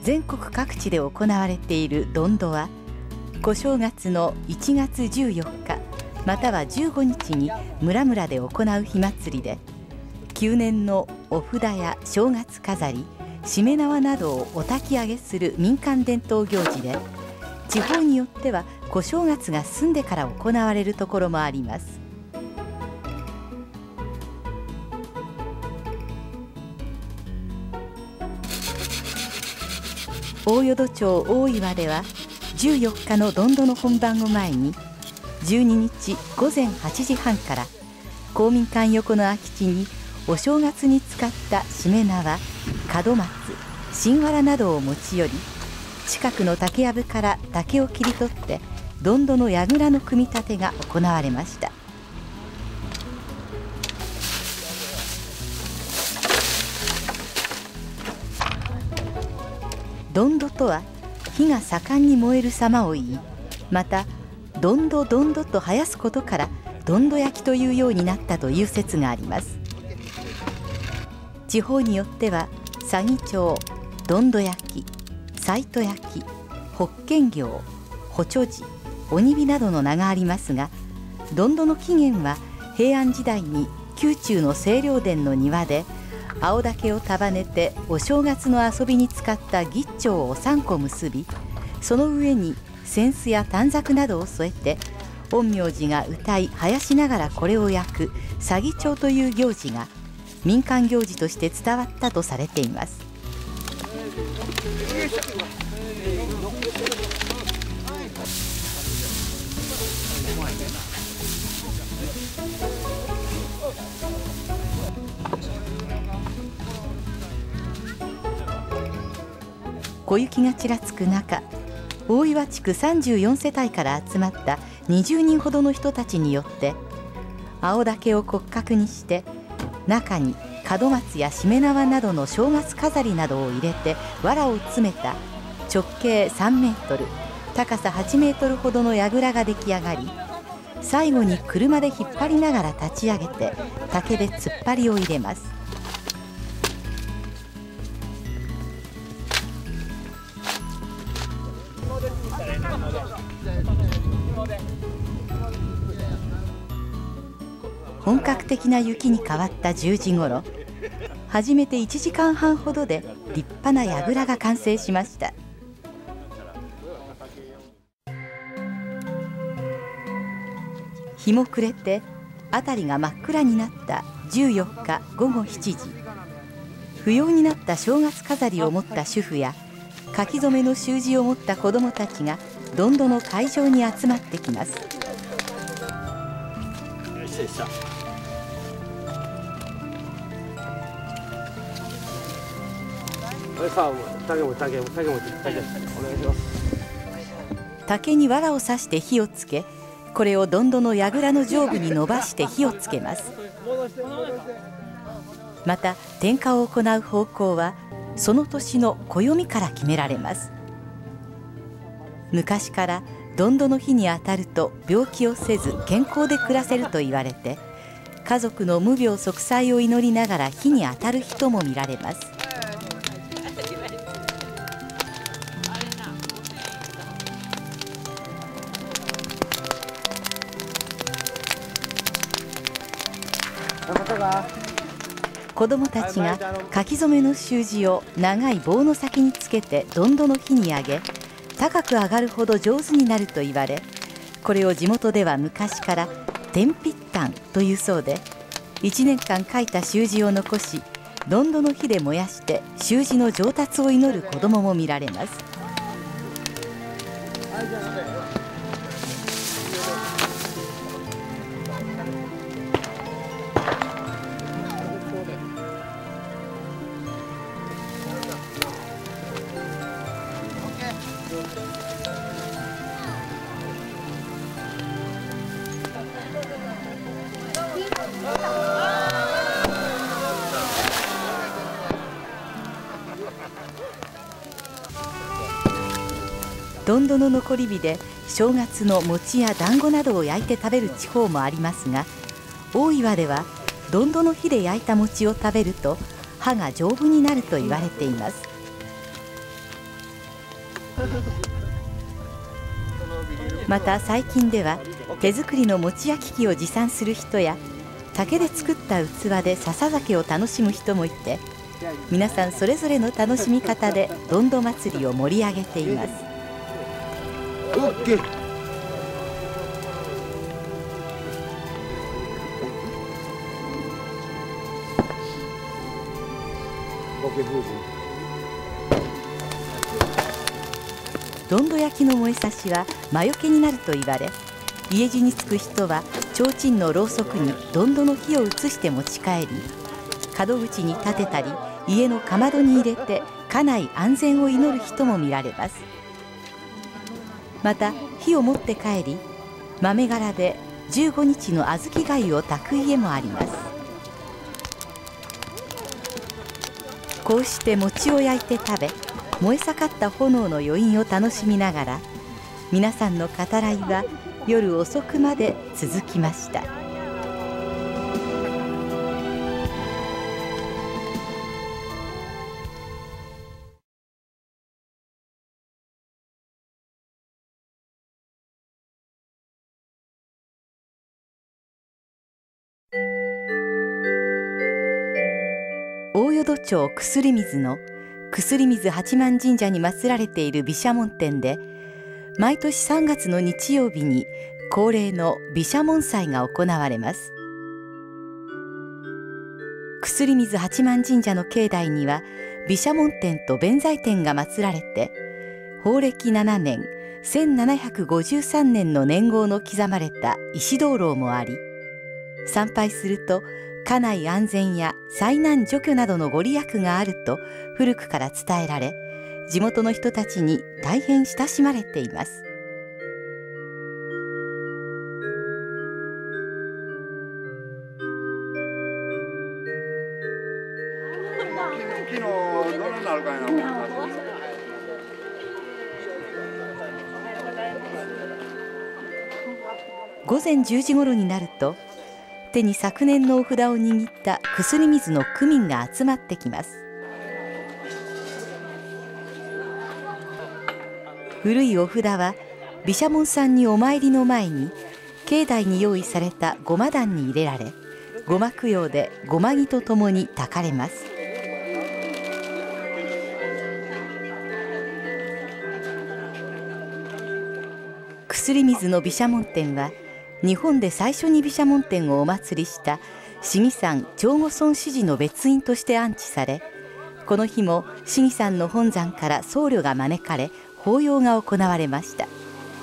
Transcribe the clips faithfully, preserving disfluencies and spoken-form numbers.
全国各地で行われているどんどは、小正月のいちがつじゅうよっかまたはじゅうごにちに村々で行う火祭りで、旧年のお札や正月飾り、しめ縄などをお焚き上げする民間伝統行事で、地方によっては小正月が済んでから行われるところもあります。大淀町大岩では、じゅうよっかのどんどの本番を前にじゅうににちごぜんはちじはんから公民館横の空き地にお正月に使ったしめ縄、門松、新藁などを持ち寄り、近くの竹やぶから竹を切り取ってどんどの櫓の組み立てが行われました。どんどとは火が盛んに燃える様を言い、またどんどどんどと生やすことからどんど焼きというようになったという説があります。地方によっては左義町、どんど焼き、さいと焼き、法見行、補助寺、鬼火などの名がありますが、どんどの起源は平安時代に宮中の清涼殿の庭で青竹を束ねてお正月の遊びに使ったぎっちょうをさんこ結び、その上に扇子や短冊などを添えて陰陽師が歌い囃しながらこれを焼く左義町という行事が民間行事として伝わったとされています。小雪がちらつく中、大岩地区さんじゅうよんせたいから集まったにじゅうにんほどの人たちによって青竹を骨格にして中に門松やしめ縄などの正月飾りなどを入れて藁を詰めた直径さんメートル、高さはちメートルほどの櫓が出来上がり、最後に車で引っ張りながら立ち上げて竹で突っ張りを入れます。本格的な雪に変わったじゅうじごろ、初めていちじかんはんほどで立派な櫓が完成しました。日も暮れて辺りが真っ暗になったじゅうよっかごごしちじ、不要になった正月飾りを持った主婦や書き初めの習字を持った子どもたちがどんどの会場に集まってきます。竹に藁を刺して火をつけ、これをどんどの櫓の上部に伸ばして火をつけます。また点火を行う方向はその年の暦から決められます。昔からどんどの火に当たると病気をせず健康で暮らせると言われて、家族の無病息災を祈りながら火に当たる人も見られます。子どもたちが書き初めの習字を長い棒の先につけてどんどの火に上げ、高く上がるほど上手になると言われ、これを地元では昔から天筆炭というそうで、いちねんかん書いた習字を残し、どんどの火で燃やして習字の上達を祈る子どもも見られます。どんどの残り火で正月の餅や団子などを焼いて食べる地方もありますが、大岩ではどんどの火で焼いた餅を食べると歯が丈夫になると言われています。 また最近では手作りの餅焼き器を持参する人や竹で作った器で笹酒を楽しむ人もいて、皆さんそれぞれの楽しみ方でどんど祭りを盛り上げています。どんど焼きの燃えさしは魔除けになると言われ、家路に着く人は提灯のろうそくにどんどの火を移して持ち帰り、門口に立てたり家のかまどに入れて家内安全を祈る人も見られます。また火を持って帰り、豆殻でじゅうごにちの小豆粥を炊く家もあります。こうして餅を焼いて食べ、燃え盛った炎の余韻を楽しみながら、皆さんの語らいは夜遅くまで続きました。大淀町薬水の薬水八幡神社に祀られている毘沙門天で、毎年さんがつの日曜日に恒例の毘沙門祭が行われます。薬水八幡神社の境内には毘沙門天と弁財天が祀られて、宝暦ななねんせんななひゃくごじゅうさんねんの年号の刻まれた石灯籠もあり、参拝すると家内安全や災難除去などのご利益があると古くから伝えられ、地元の人たちに大変親しまれています。午前じゅうじごろになると、手に昨年のお札を握った薬水の区民が集まってきます。古いお札は毘沙門さんにお参りの前に境内に用意されたごま壇に入れられ、ごま供養でごま木とともに焚かれます。薬水の毘沙門天は日本で最初に毘沙門天をお祭りした信貴山長後尊子寺の別院として安置され、この日も信貴山の本山から僧侶が招かれ、法要が行われました。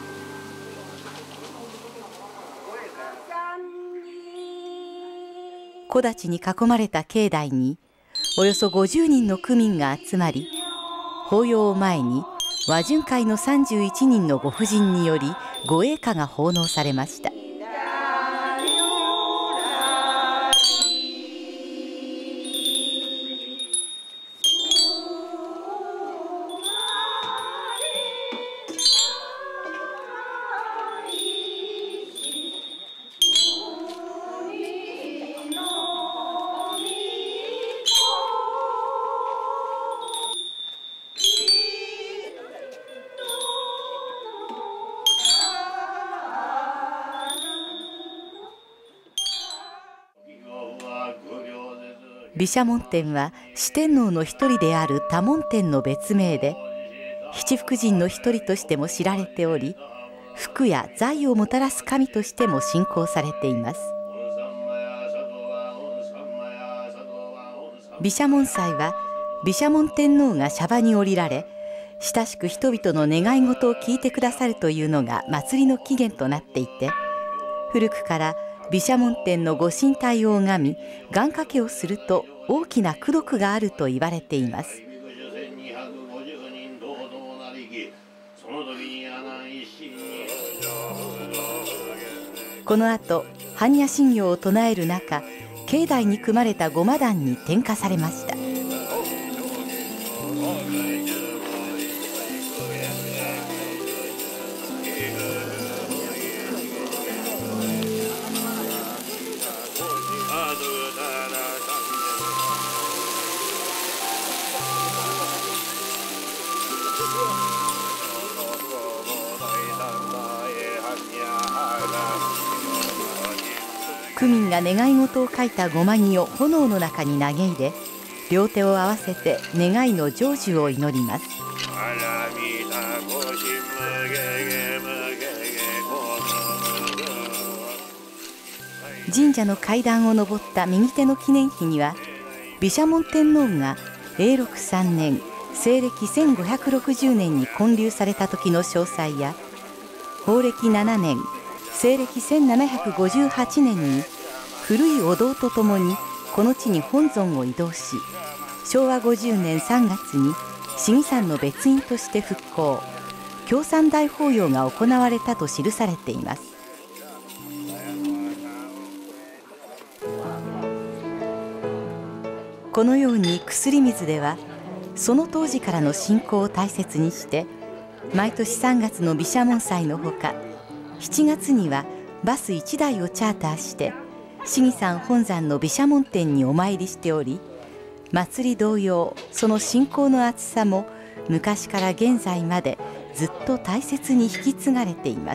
木立に囲まれた境内におよそごじゅうにんの区民が集まり、法要を前に和順会のさんじゅういちにんのご婦人により御栄歌が奉納されました。毘沙門天は四天王の一人である多聞天の別名で、七福神の一人としても知られており、福や財をもたらす神としても信仰されています。毘沙門祭は毘沙門天皇が娑婆に降りられ、親しく人々の願い事を聞いてくださるというのが祭りの起源となっていて、古くから毘沙門天のご神体を拝み願掛けをすると大きな功徳があると言われています。この後般若心経を唱える中、境内に組まれたごま壇に点火されました。 区民が願い事を書いた護摩木を炎の中に投げ入れ、両手を合わせて願いの成就を祈ります。神社の階段を上った右手の記念碑には、毘沙門天皇が永禄さんねん西暦せんごひゃくろくじゅうねんに建立された時の詳細や、宝暦ななねん西暦せんななひゃくごじゅうはちねんに古いお堂とともにこの地に本尊を移動し、しょうわごじゅうねんさんがつに信義山の別院として復興、京山大法要が行われたと記されています。このように薬水では、その当時からの信仰を大切にして、毎年さんがつの毘沙門祭のほか、しちがつにはバスいちだいをチャーターして信義山本山の毘沙門天にお参りしており、祭り同様、その信仰の厚さも昔から現在までずっと大切に引き継がれています。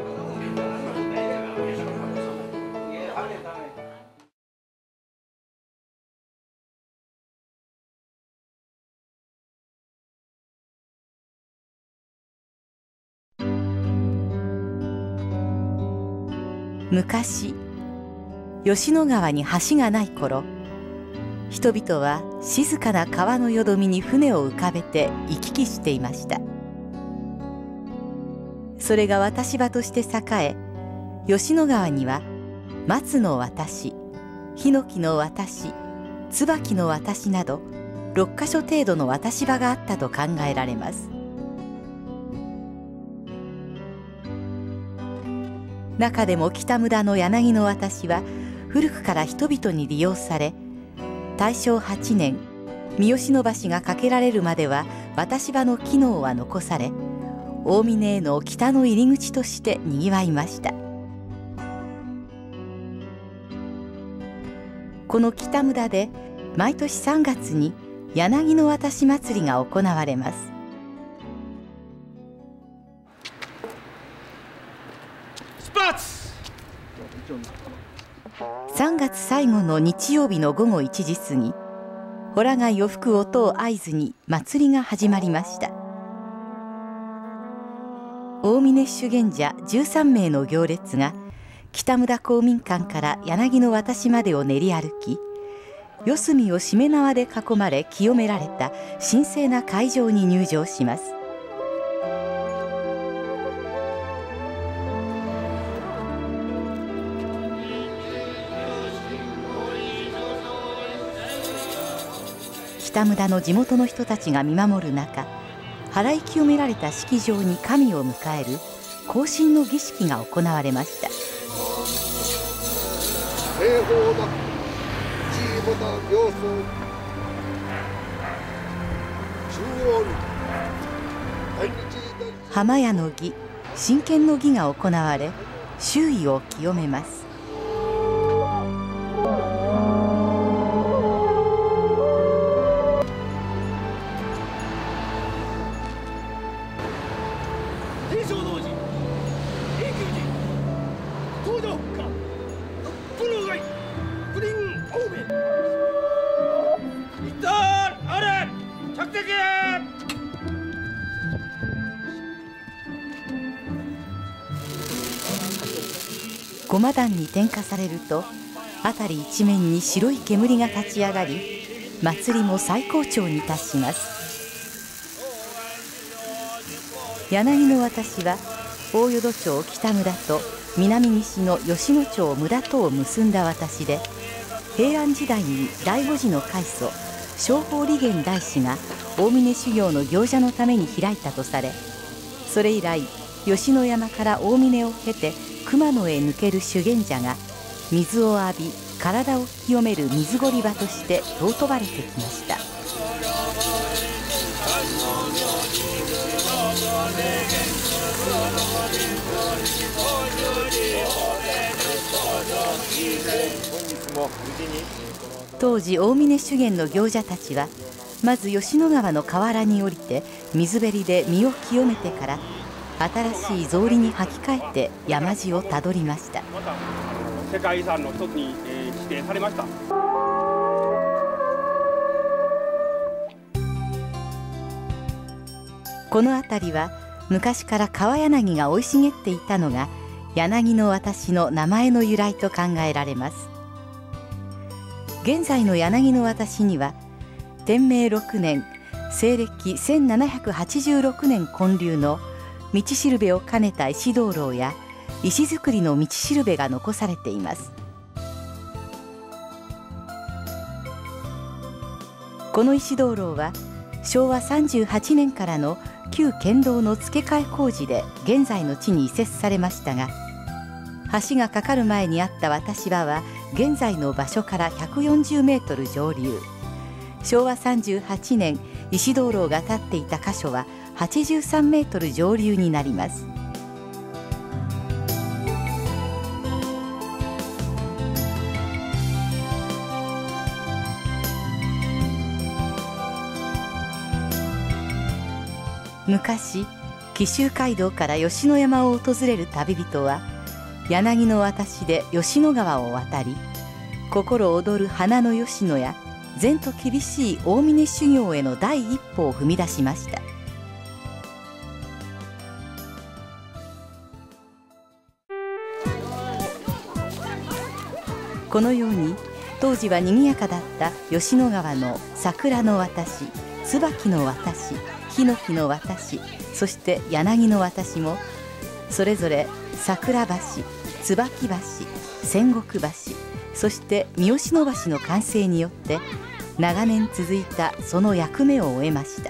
昔、吉野川に橋がない頃、人々は静かな川のよどみに船を浮かべて行き来していました。それが渡し場として栄え、吉野川には松の渡し、ヒノキの渡し、椿の渡しなどろっかしょ程度の渡し場があったと考えられます。中でも北村の柳の渡しは古くから人々に利用され、たいしょうはちねん、三好の橋が架けられるまでは渡し場の機能は残され、大峰への北の入り口としてにぎわいました。この北村で毎年さんがつに柳の渡し祭りが行われます。さんがつ最後の日曜日のごごいちじ過ぎ、ほら貝を吹く音を合図に祭りが始まりました。大峰修験者じゅうさんめいの行列が北村公民館から柳の渡しまでを練り歩き、四隅をしめ縄で囲まれ清められた神聖な会場に入場します。北村の地元の人たちが見守る中、払い清められた式場に神を迎える行進の儀式が行われました。浜屋の儀、真剣の儀が行われ、周囲を清めます。護摩壇に点火されると、辺り一面に白い煙が立ち上がり、祭りも最高潮に達します。柳の渡しは大淀町北村と南西の吉野町村とを結んだ渡しで、平安時代に醍醐寺の開祖正法利元大師が大峰修行の行者のために開いたとされ、それ以来吉野山から大峰を経て熊野へ抜ける修験者が水を浴び体を清める水堀場として尊ばれてきました。当時大峰修験の行者たちは、まず吉野川の河原に降りて水べりで身を清めてから、新しい草履に履き替えて山路をたどりました。 世界遺産の一つに、えー、指定されました。 この辺りは昔から川柳が生い茂っていたのが柳の渡しの名前の由来と考えられます。現在の柳の渡しには天明ろくねん西暦せんななひゃくはちじゅうろくねん建立の道しるべを兼ねた石灯籠や石造りの道しるべが残されています。この石灯籠はしょうわさんじゅうはちねんからの旧県道の付け替え工事で現在の地に移設されましたが、橋が架かる前にあった渡し場は現在の場所からひゃくよんじゅうメートル上流、しょうわさんじゅうはちねん石灯籠が立っていた箇所ははちじゅうさんメートル上流になります。昔、紀州街道から吉野山を訪れる旅人は柳の渡しで吉野川を渡り、心躍る花の吉野や前途厳しい大峰修行への第一歩を踏み出しました。このように当時は賑やかだった吉野川の桜の渡し、椿の渡し、ヒノキの渡し、そして柳の渡しもそれぞれ桜橋、椿橋、仙石橋、そして三好の橋の完成によって長年続いたその役目を終えました。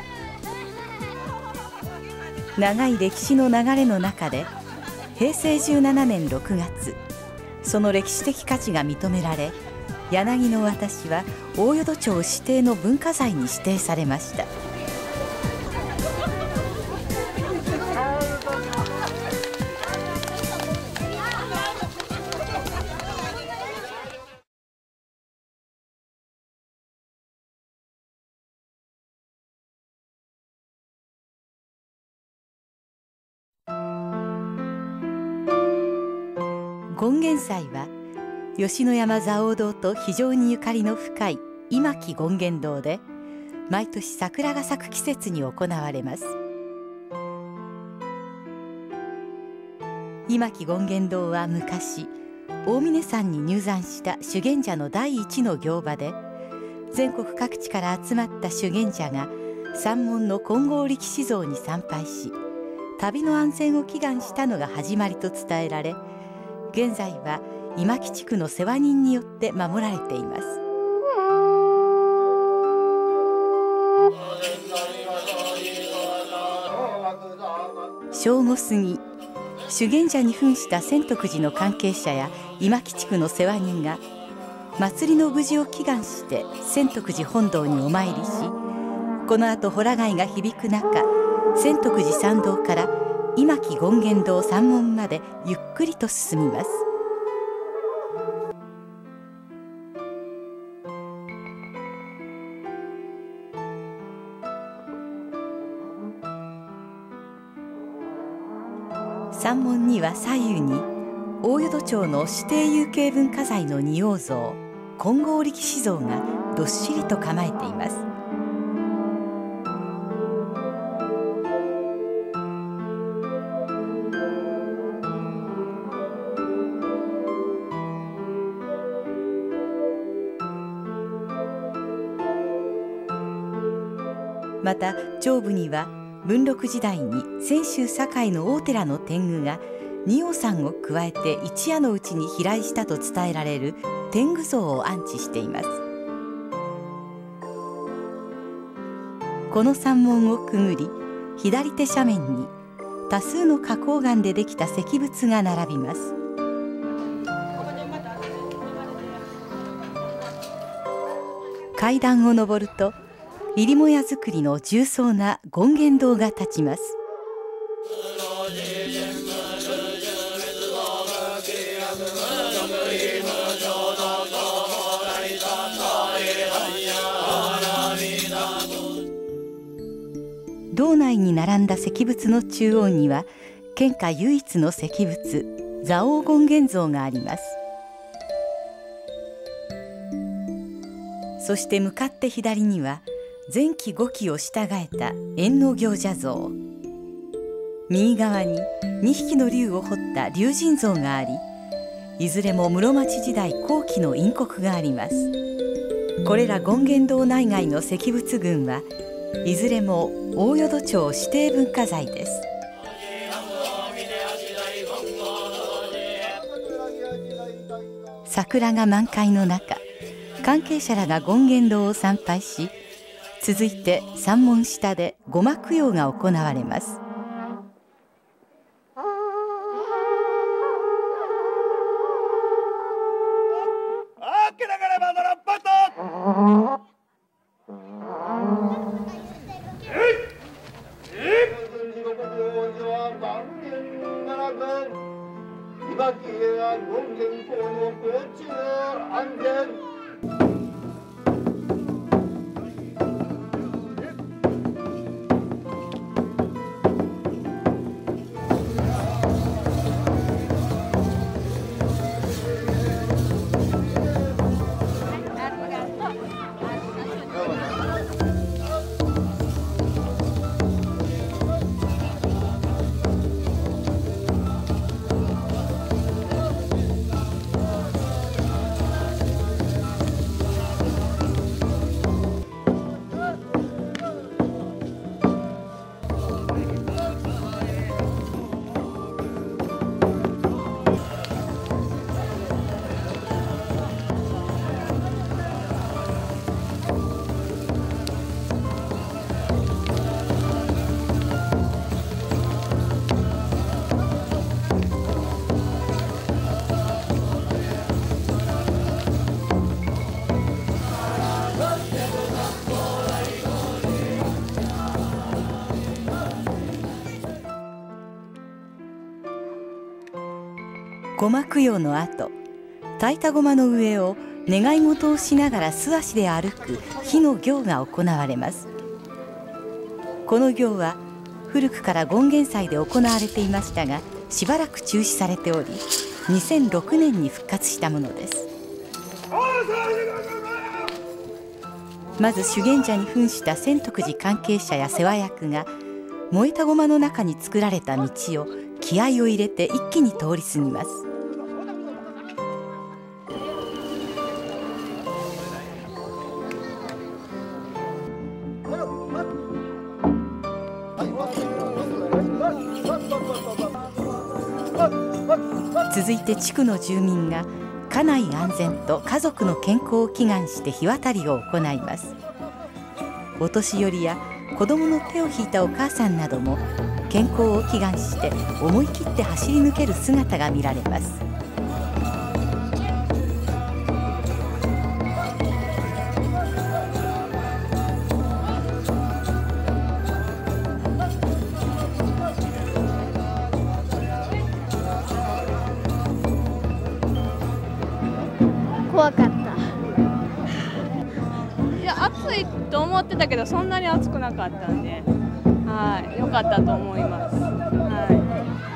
長い歴史の流れの中でへいせいじゅうななねんろくがつ、その歴史的価値が認められ、柳の渡しは大淀町指定の文化財に指定されました。権現祭は吉野山蔵王堂と非常にゆかりの深い今木権現堂で毎年桜が咲く季節に行われます。今木権現堂は昔大峰山に入山した修験者の第一の行場で、全国各地から集まった修験者が山門の金剛力士像に参拝し、旅の安全を祈願したのが始まりと伝えられ、現在は今木地区の世話人によって守られています。正午過ぎ、修験者に扮した千徳寺の関係者や今木地区の世話人が祭りの無事を祈願して千徳寺本堂にお参りし、このあとほら貝が響く中、千徳寺参道から今木権現堂山門までゆっくりと進みます。山門には左右に大淀町の指定有形文化財の仁王像、金剛力士像がどっしりと構えています。また頂部には文禄時代に泉州堺の大寺の天狗が仁王さんを加えて一夜のうちに飛来したと伝えられる天狗像を安置しています。この山門をくぐり、左手斜面に多数の花崗岩でできた石仏が並びます。階段を上ると入母屋造りの重層な権現堂が立ちます。堂内に並んだ石仏の中央には県下唯一の石仏蔵王権現像があります。 そして向かって左には前期ごきを従えた円能行者像、右側ににひきの龍を彫った龍神像があり、いずれも室町時代後期の陰刻があります。これら権現堂内外の石仏群はいずれも大淀町指定文化財です。桜が満開の中、関係者らが権現堂を参拝し、続いて山門下で護摩供養が行われます。護摩供養の後、焚いた護摩の上を願い事をしながら素足で歩く火の行が行われます。この行は古くから権現祭で行われていましたが、しばらく中止されており、にせんろくねんに復活したものです。まず修験者に扮した千徳寺関係者や世話役が燃えた護摩の中に作られた道を気合を入れて一気に通り過ぎます。続いて地区の住民が家内安全と家族の健康を祈願して火渡りを行います。お年寄りや子供の手を引いたお母さんなども健康を祈願して思い切って走り抜ける姿が見られます。 怖かった。 いや、暑いと思ってたけどそんなに暑くなかったんで、はい、良かったと思います。はい。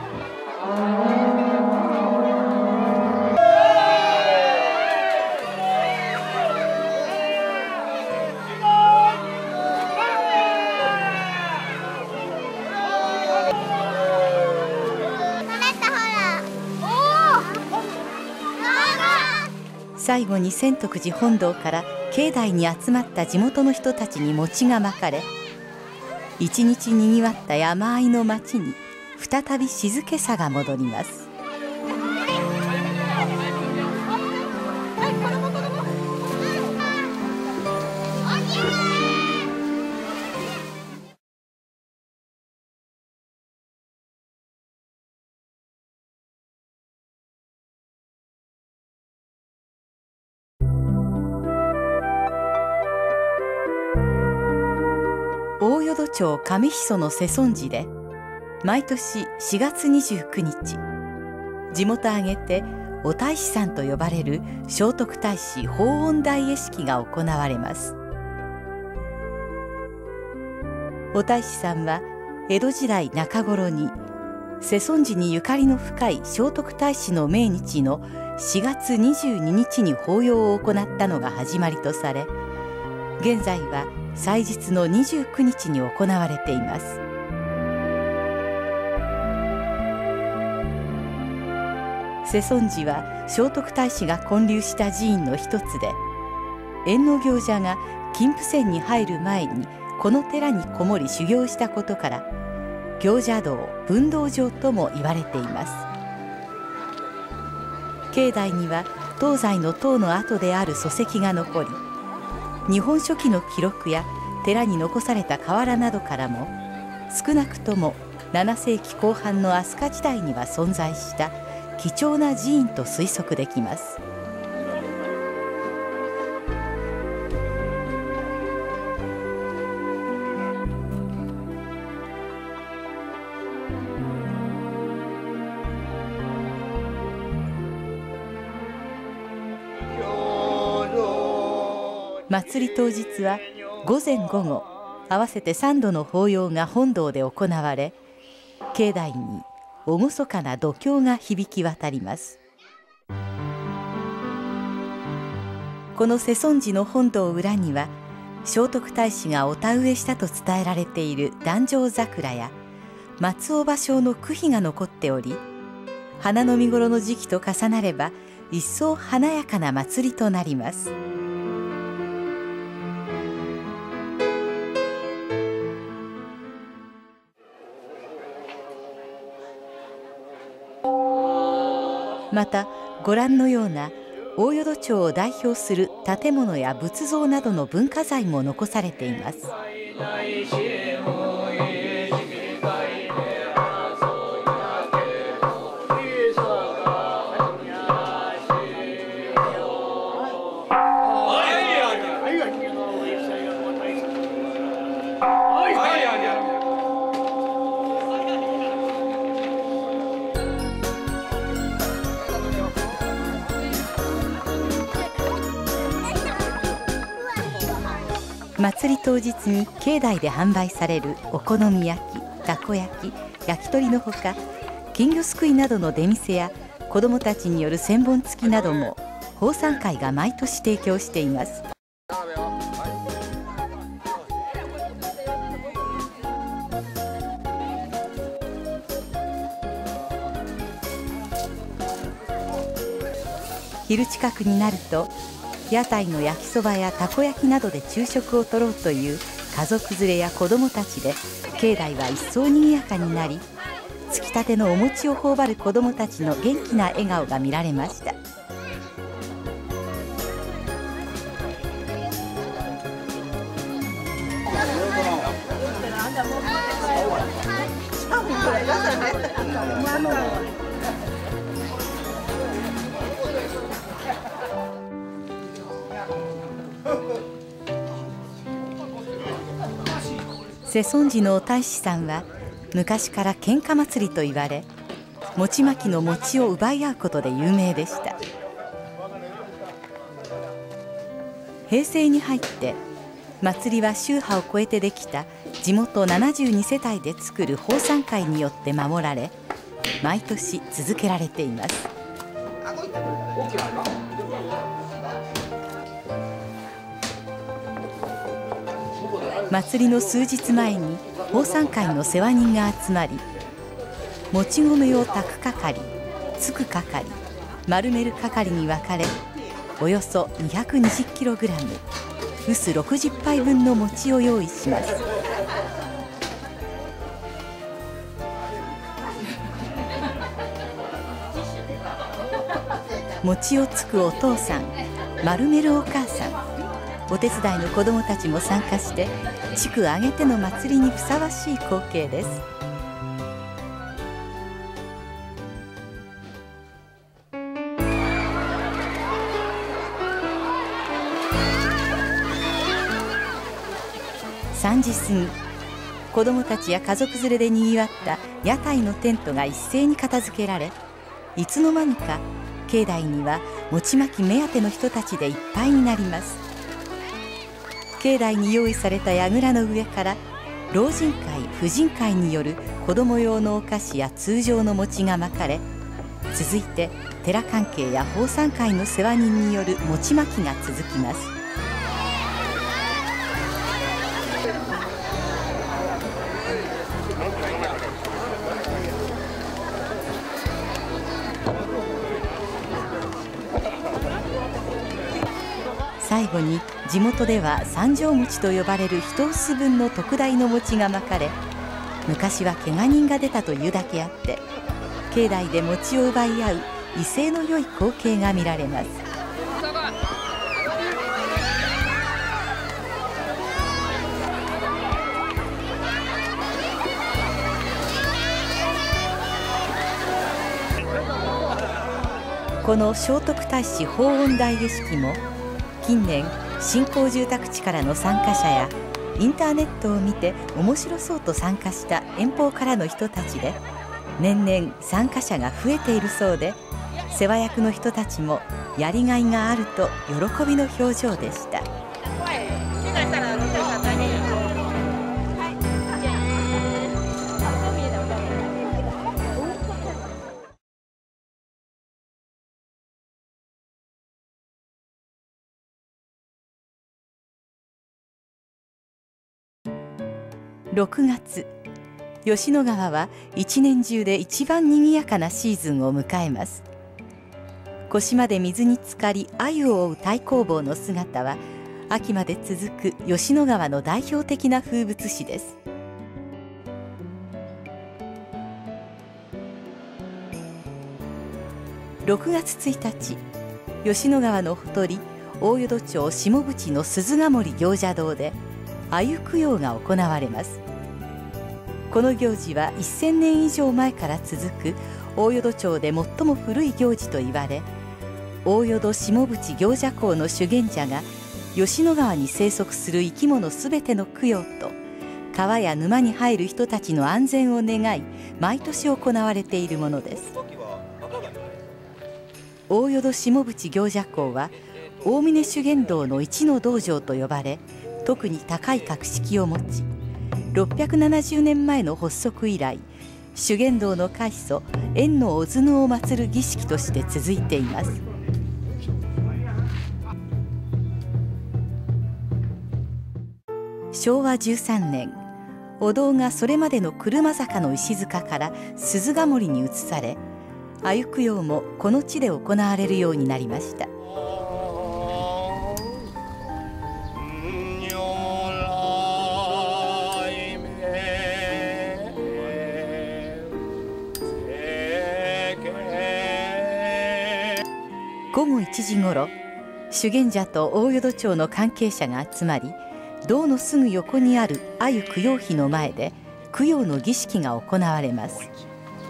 最後に千徳寺本堂から境内に集まった地元の人たちに餅がまかれ、一日にぎわった山あいの町に再び静けさが戻ります。大淀町上木曽の世尊寺で毎年しがつにじゅうくにち、地元挙げてお太子さんと呼ばれる聖徳太子法恩大会式が行われます。お太子さんは江戸時代中頃に世尊寺にゆかりの深い聖徳太子の命日のしがつにじゅうににちに法要を行ったのが始まりとされ、 現在は祭日のにじゅうくにちに行われています。世尊寺は聖徳太子が建立した寺院の一つで、役行者が金峯山に入る前にこの寺にこもり修行したことから、行者道文道場とも言われています。境内には東西の塔の跡である礎石が残り、日本書紀の記録や寺に残された瓦などからも、少なくともななせいきこう半の飛鳥時代には存在した貴重な寺院と推測できます。祭り当日は午前午後合わせてさんどの法要が本堂で行われ、境内に厳かな読経が響き渡ります。この世尊寺の本堂裏には、聖徳太子がお田植えしたと伝えられている壇上桜や松尾芭蕉の句碑が残っており、花の見頃の時期と重なれば一層華やかな祭りとなります。またご覧のような大淀町を代表する建物や仏像などの文化財も残されています。祭り当日に境内で販売されるお好み焼き、たこ焼き、焼き鳥のほか、金魚すくいなどの出店や子どもたちによる千本つきなども奉賛会が毎年提供しています。昼近くになると、屋台の焼きそばやたこ焼きなどで昼食をとろうという家族連れや子どもたちで境内は一層にぎやかになり、つきたてのお餅を頬張る子どもたちの元気な笑顔が見られました。世尊寺のお太子さんは昔から喧嘩祭りと言われ、餅まきの餅を奪い合うことで有名でした。平成に入って祭りは宗派を超えてできた地元ななじゅうにせたいで作る奉賛会によって守られ、毎年続けられています。祭りの数日前に奉賛会の世話人が集まり、もち米を炊く係、つく係、丸める係に分かれ、およそ にひゃくにじゅっキログラム、臼ろくじゅっぱいぶんの餅を用意します。餅をつくお父さん、丸めるお母さん、お手伝いの子どもたちも参加して、地区挙げての祭りにふさわしい光景です。さんじ過ぎ、子どもたちや家族連れでにぎわった屋台のテントが一斉に片付けられ、いつの間にか境内には餅まき目当ての人たちでいっぱいになります。境内に用意された櫓の上から、老人会、婦人会による子ども用のお菓子や通常の餅がまかれ、続いて寺関係や奉賛会の世話人による餅まきが続きます。 最後に地元では三条餅と呼ばれる一臼分の特大の餅がまかれ、昔は怪我人が出たというだけあって境内で餅を奪い合う威勢の良い光景が見られます。この聖徳太子法恩大儀式も近年新興住宅地からの参加者やインターネットを見て面白そうと参加した遠方からの人たちで年々参加者が増えているそうで、世話役の人たちもやりがいがあると喜びの表情でした。ろくがつ、吉野川は一年中で一番にぎやかなシーズンを迎えます。腰まで水に浸かり鮎を追う太公望の姿は秋まで続く吉野川の代表的な風物詩です。ろくがつついたち、吉野川のほとり大淀町下渕の鈴ヶ森行者堂で鮎供養が行われます。この行事はせんねん以上前から続く大淀町で最も古い行事といわれ、大淀下渕行者講の修験者が吉野川に生息する生き物すべての供養と川や沼に入る人たちの安全を願い毎年行われているものです。大淀下渕行者講は大峰修験道の一の道場と呼ばれ、特に高い格式を持ち、ろっぴゃくななじゅうねんまえの発足以来、修験道の開祖円の小津を祀る儀式として続いています。しょうわじゅうさんねん、お堂がそれまでの車坂の石塚から鈴ヶ森に移され、鮎供養もこの地で行われるようになりました。ごごいちじごろ、修験者と大淀町の関係者が集まり、堂のすぐ横にある鮎供養碑の前で供養の儀式が行われます。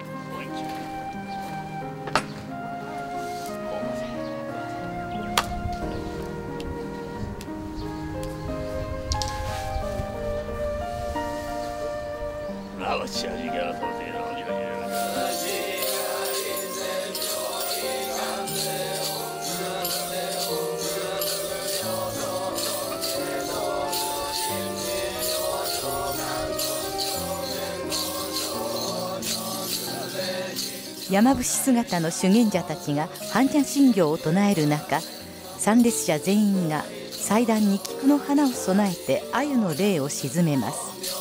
山伏姿の修験者たちが般若心経を唱える中、参列者全員が祭壇に菊の花を供えて鮎の霊を鎮めます。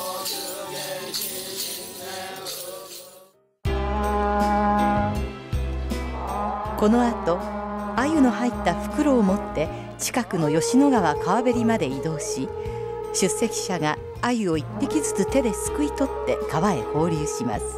この後、鮎の入った袋を持って近くの吉野川川べりまで移動し、出席者が鮎を一匹ずつ手ですくい取って川へ放流します。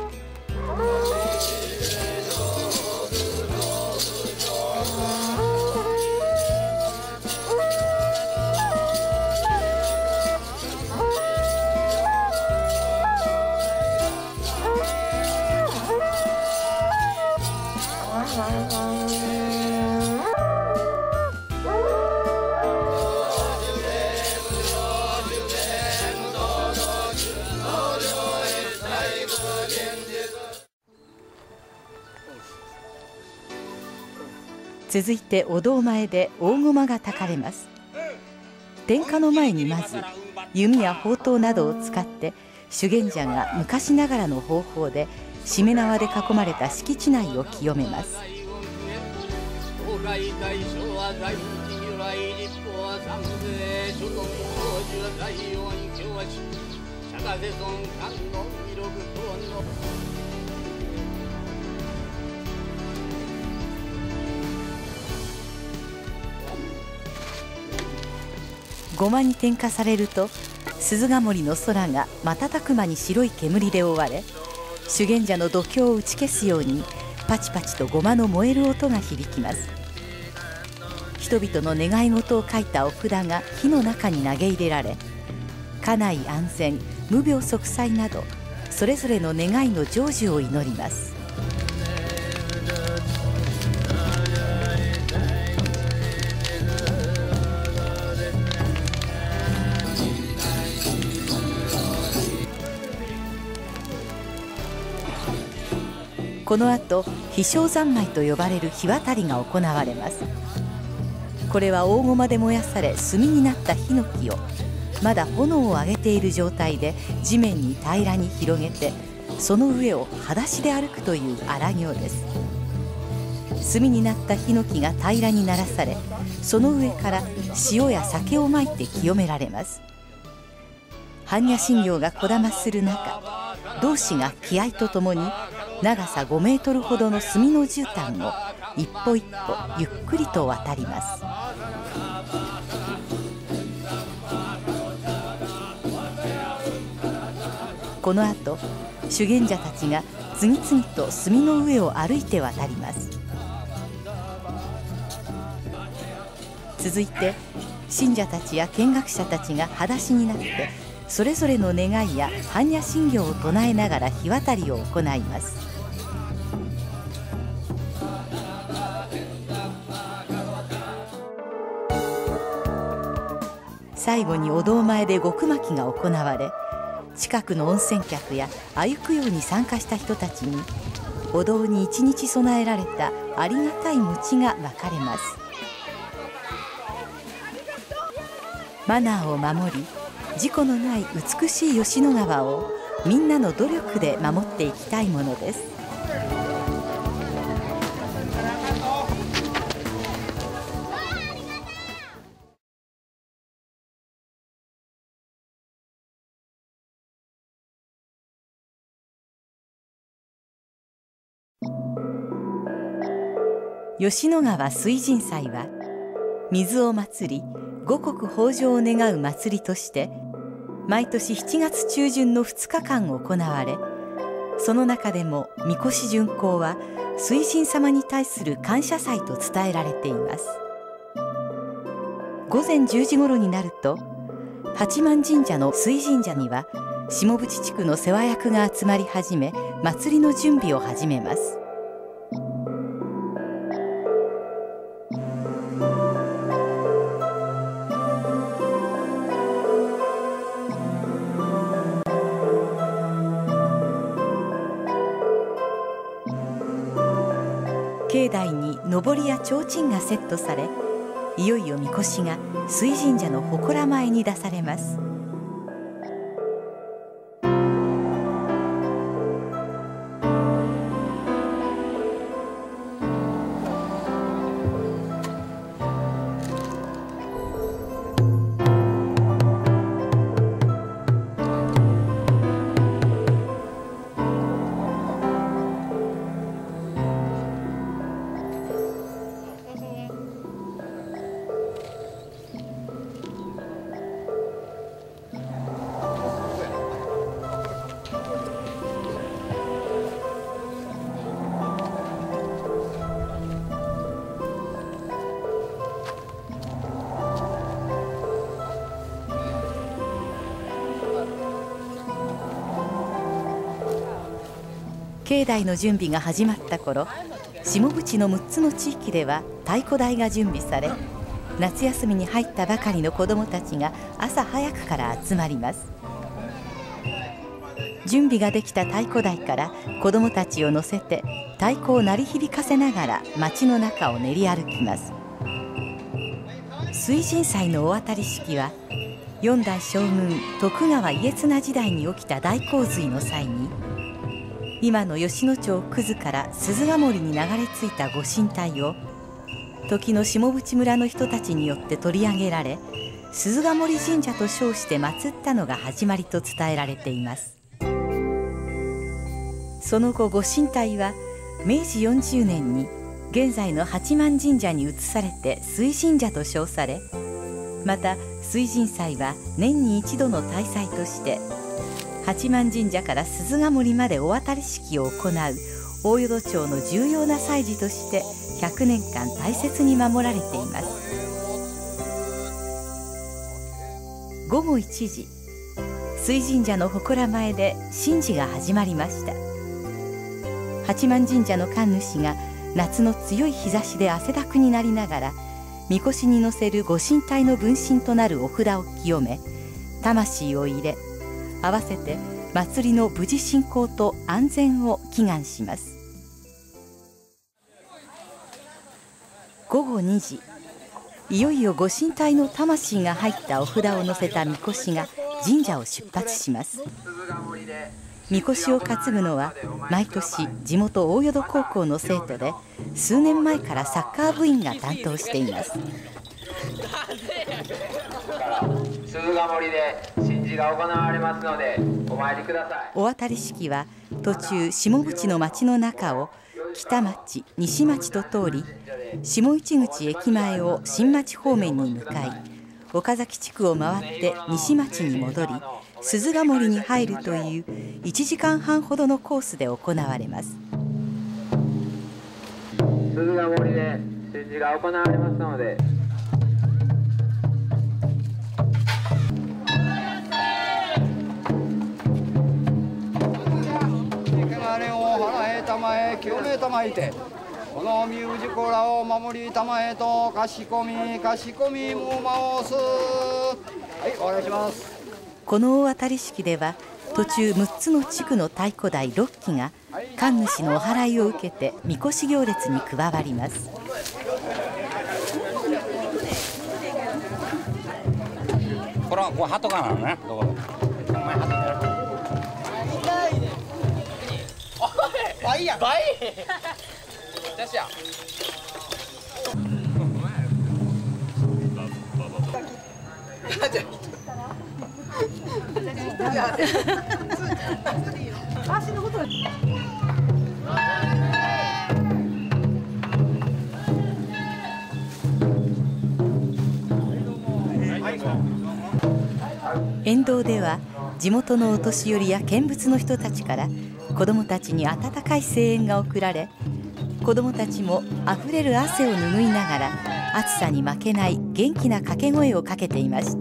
続いてお堂前で大駒が焚かれます。点火の前にまず弓や砲刀などを使って修験者が昔ながらの方法でしめ縄で囲まれた敷地内を清めます。 護摩に点火されると鈴ヶ森の空が瞬く間に白い煙で覆われ、修験者の度胸を打ち消すようにパチパチと護摩の燃える音が響きます。人々の願い事を書いたお札が火の中に投げ入れられ、家内安全、無病息災などそれぞれの願いの成就を祈ります。この後、飛翔三昧と呼ばれる火渡りが行われます。これは大駒で燃やされ炭になったヒノキをまだ炎を上げている状態で地面に平らに広げて、その上を裸足で歩くという荒行です。炭になったヒノキが平らにならされ、その上から塩や酒をまいて清められます。般若心経がこだまする中、同志が気合とともに長さごメートルほどの炭の絨毯を一歩一歩ゆっくりと渡ります。この後、修験者たちが次々と炭の上を歩いて渡ります。続いて信者たちや見学者たちが裸足になってそれぞれの願いや般若心経を唱えながら火渡りを行います。最後にお堂前で極巻きが行われ、近くの温泉客や鮎供養に参加した人たちにお堂に一日備えられたありがたい餅が分かれます。マナーを守り、事故のない美しい吉野川をみんなの努力で守っていきたいものです。吉野川水神祭は水を祭り五穀豊穣を願う祭りとして毎年しちがつ中旬のふつかかん行われ、その中でも神輿巡行は水神様に対する感謝祭と伝えられています。午前じゅうじごろになると八幡神社の水神社には下渕地区の世話役が集まり始め、祭りの準備を始めます。境内に上りや提灯がセットされ、いよいよ神輿が水神社の祠前に出されます。境内の準備が始まった頃、下渕のむっつの地域では太鼓台が準備され、夏休みに入ったばかりの子どもたちが朝早くから集まります。準備ができた太鼓台から子どもたちを乗せて太鼓を鳴り響かせながら町の中を練り歩きます。水神祭のお渡り式は四代将軍徳川家綱時代に起きた大洪水の際に、今の吉野町久寿から鈴ヶ森に流れ着いたご神体を時の下渕村の人たちによって取り上げられ、鈴ヶ森神社と称して祀ったのが始まりと伝えられています。その後、ご神体はめいじよんじゅうねんに現在の八幡神社に移されて水神社と称され、また水神祭は年に一度の大祭として八幡神社から鈴ヶ森までお渡り式を行う大淀町の重要な祭事としてひゃくねんかん大切に守られています。ごごいちじ、水神社の祠前で神事が始まりました。八幡神社の神主が夏の強い日差しで汗だくになりながら神輿に乗せるご神体の分身となるお札を清め、魂を入れ、合わせて祭りの無事進行と安全を祈願します。ごごにじ、いよいよご神体の魂が入ったお札を乗せた神輿が神社を出発します。神輿を担ぐのは毎年地元大淀高校の生徒で、数年前からサッカー部員が担当しています。 鈴ヶ森で神事が行われますのでお参りください。 お渡り式は途中下渕の町の中を北町、西町と通り、下市口駅前を新町方面に向かい、岡崎地区を回って西町に戻り、鈴ヶ森に入るといういちじかんはんほどのコースで行われます。 鈴ヶ森で神事が行われますので、 汚れを払えたまえ清めたまいて、この身氏子らを守りたまえとかしこみかしこみもまおす。はい、お願いします。 この大渡り式では途中むっつの地区の太鼓台ろっきが神主のお祓いを受けて神輿行列に加わります。 これはこう鳩かなのね。どこ？お前鳩やる。倍や倍。私や。 沿道では地元のお年寄りや見物の人たちから子どもたちに温かい声援が送られ、子どもたちもあふれる汗を拭いながら暑さに負けない元気な掛け声をかけていました。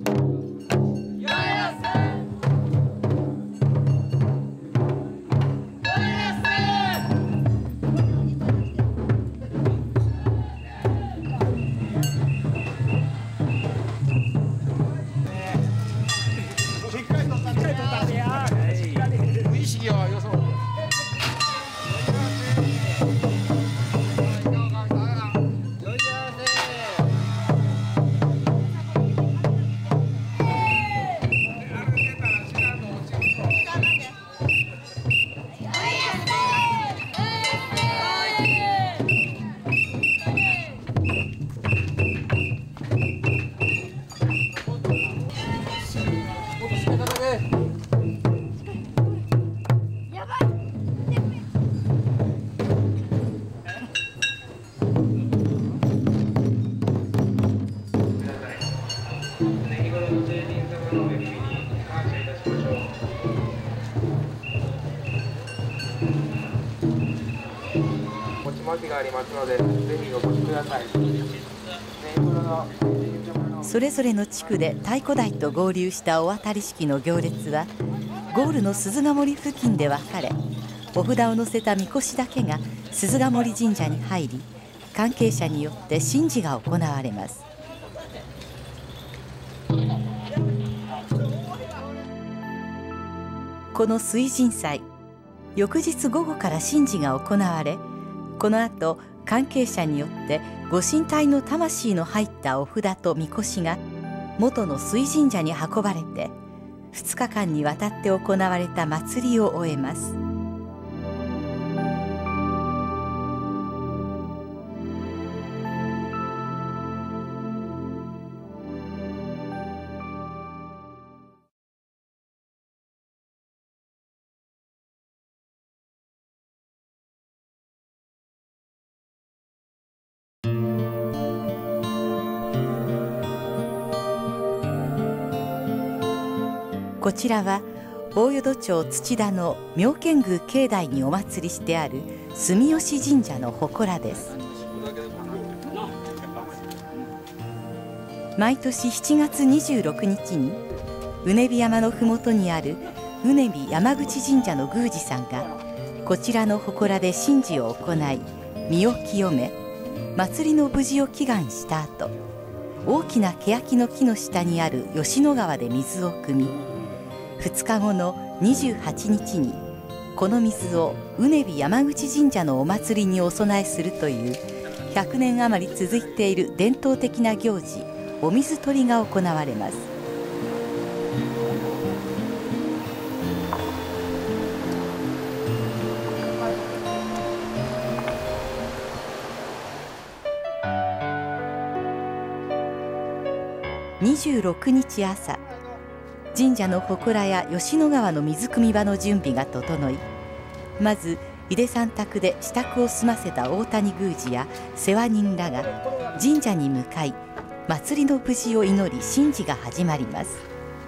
がありますので、ぜひお越しください。 それぞれの地区で太鼓台と合流したお渡り式の行列はゴールの鈴ヶ森付近で分かれ、お札を乗せた神輿だけが鈴ヶ森神社に入り、関係者によって神事が行われます。この水神祭、翌日午後から神事が行われ、この後関係者によってご神体の魂の入ったお札と神輿が元の水神社に運ばれてふつかかんにわたって行われた祭りを終えます。 こちらは大淀町土田の妙見宮境内にお祭りしてある住吉神社の祠です。毎年しちがつにじゅうろくにちにうねび山のふもとにあるうねび山口神社の宮司さんがこちらの祠で神事を行い身を清め、祭りの無事を祈願した後、大きな欅の木の下にある吉野川で水を汲み、ふつかごのにじゅうはちにちにこの水をうねび山口神社のお祭りにお供えするというひゃくねん余り続いている伝統的な行事、お水取りが行われます。にじゅうろくにち朝、神社の祠や吉野川の水汲み場の準備が整い、まず井出さん宅で支度を済ませた大谷宮司や世話人らが神社に向かい、祭りの無事を祈り神事が始まります。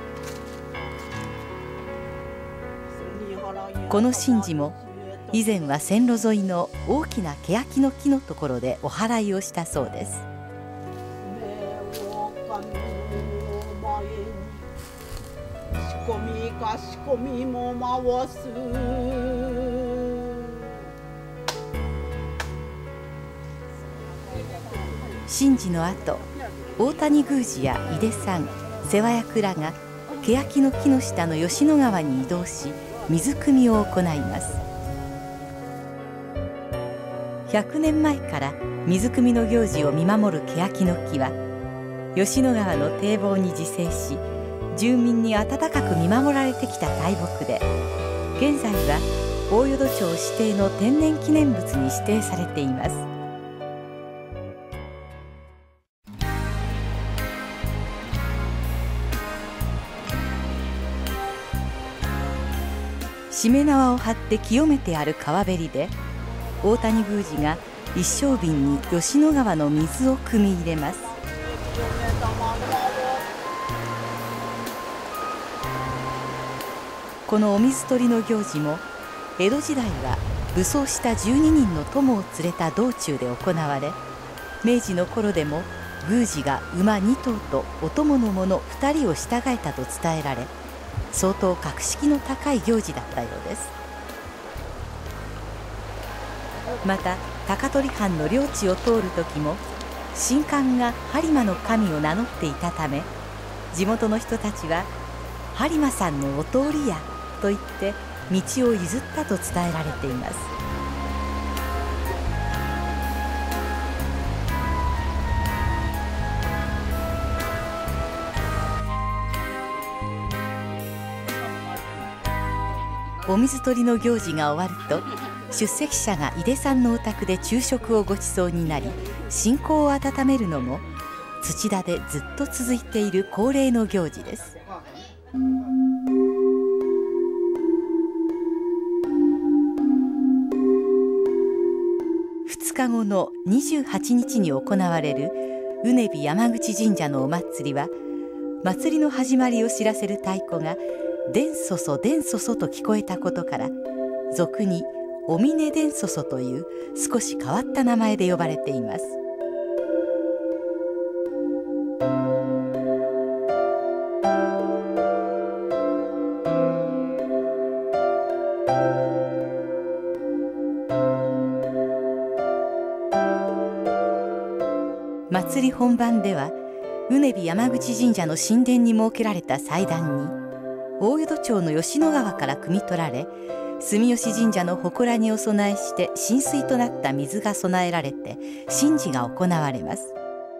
この神事も以前は線路沿いの大きな欅の木のところでお祓いをしたそうです。 仕込みか仕込みも回す。 神事の後、大谷宮司や井出さん、世話役らが欅の木の下の吉野川に移動し水汲みを行います。ひゃくねんまえから水汲みの行事を見守る欅の木は吉野川の堤防に自生し、住民に温かく見守られてきた大木で、現在は大淀町指定の天然記念物に指定されています。しめ縄を張って清めてある川べりで、大谷宮司が一升瓶に吉野川の水を汲み入れます。このお水取りの行事も江戸時代は武装したじゅうににんの友を連れた道中で行われ、明治の頃でも宮司が馬にとうとお供の者ふたりを従えたと伝えられ、相当格式の高い行事だったようです。また高取藩の領地を通る時も神官が播磨の神を名乗っていたため、地元の人たちは播磨さんのお通りやと言って道を譲ったと伝えられています。お水取りの行事が終わると、出席者が井出さんのお宅で昼食をごちそうになり信仰を温めるのも土田でずっと続いている恒例の行事です。ふつかごのにじゅうはちにちに行われるうねび山口神社のお祭りは、祭りの始まりを知らせる太鼓が「でんそそでんそそ」と聞こえたことから、俗に「おみねでんそそ」という少し変わった名前で呼ばれています。祭り本番では、うねび山口神社の神殿に設けられた祭壇に大淀町の吉野川から汲み取られ、住吉神社の祠にお供えして神水となった水が供えられて神事が行われます。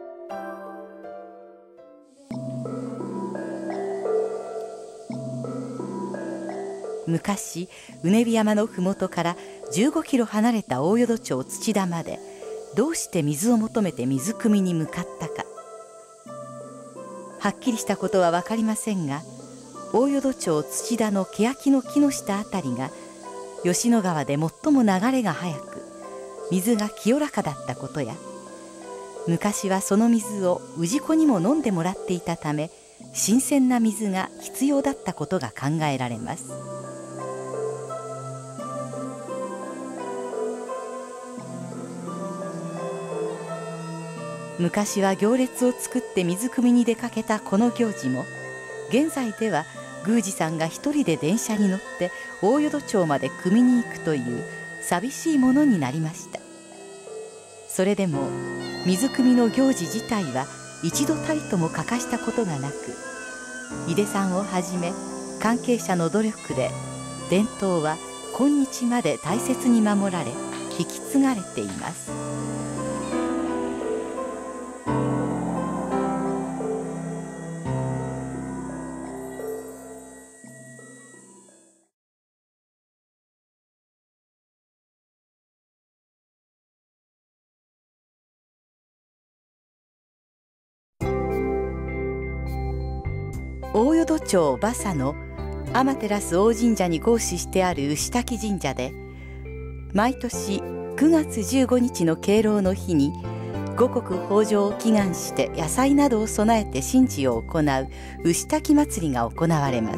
昔、うねび山のふもとからじゅうごキロ離れた大淀町土田までどうして水を求めて水汲みに向かったか、はっきりしたことは分かりませんが、大淀町土田の欅の木の下あたりが吉野川で最も流れが速く水が清らかだったことや、昔はその水を氏子にも飲んでもらっていたため新鮮な水が必要だったことが考えられます。昔は行列を作って水汲みに出かけたこの行事も、現在では宮司さんが一人で電車に乗って大淀町まで汲みに行くという寂しいものになりました。それでも水汲みの行事自体は一度たりとも欠かしたことがなく、井出さんをはじめ関係者の努力で伝統は今日まで大切に守られ引き継がれています。大淀町馬佐の天照大神社に合祀してある牛滝神社で、毎年くがつじゅうごにちの敬老の日に五穀豊穣を祈願して野菜などを備えて神事を行う牛滝祭りが行われます。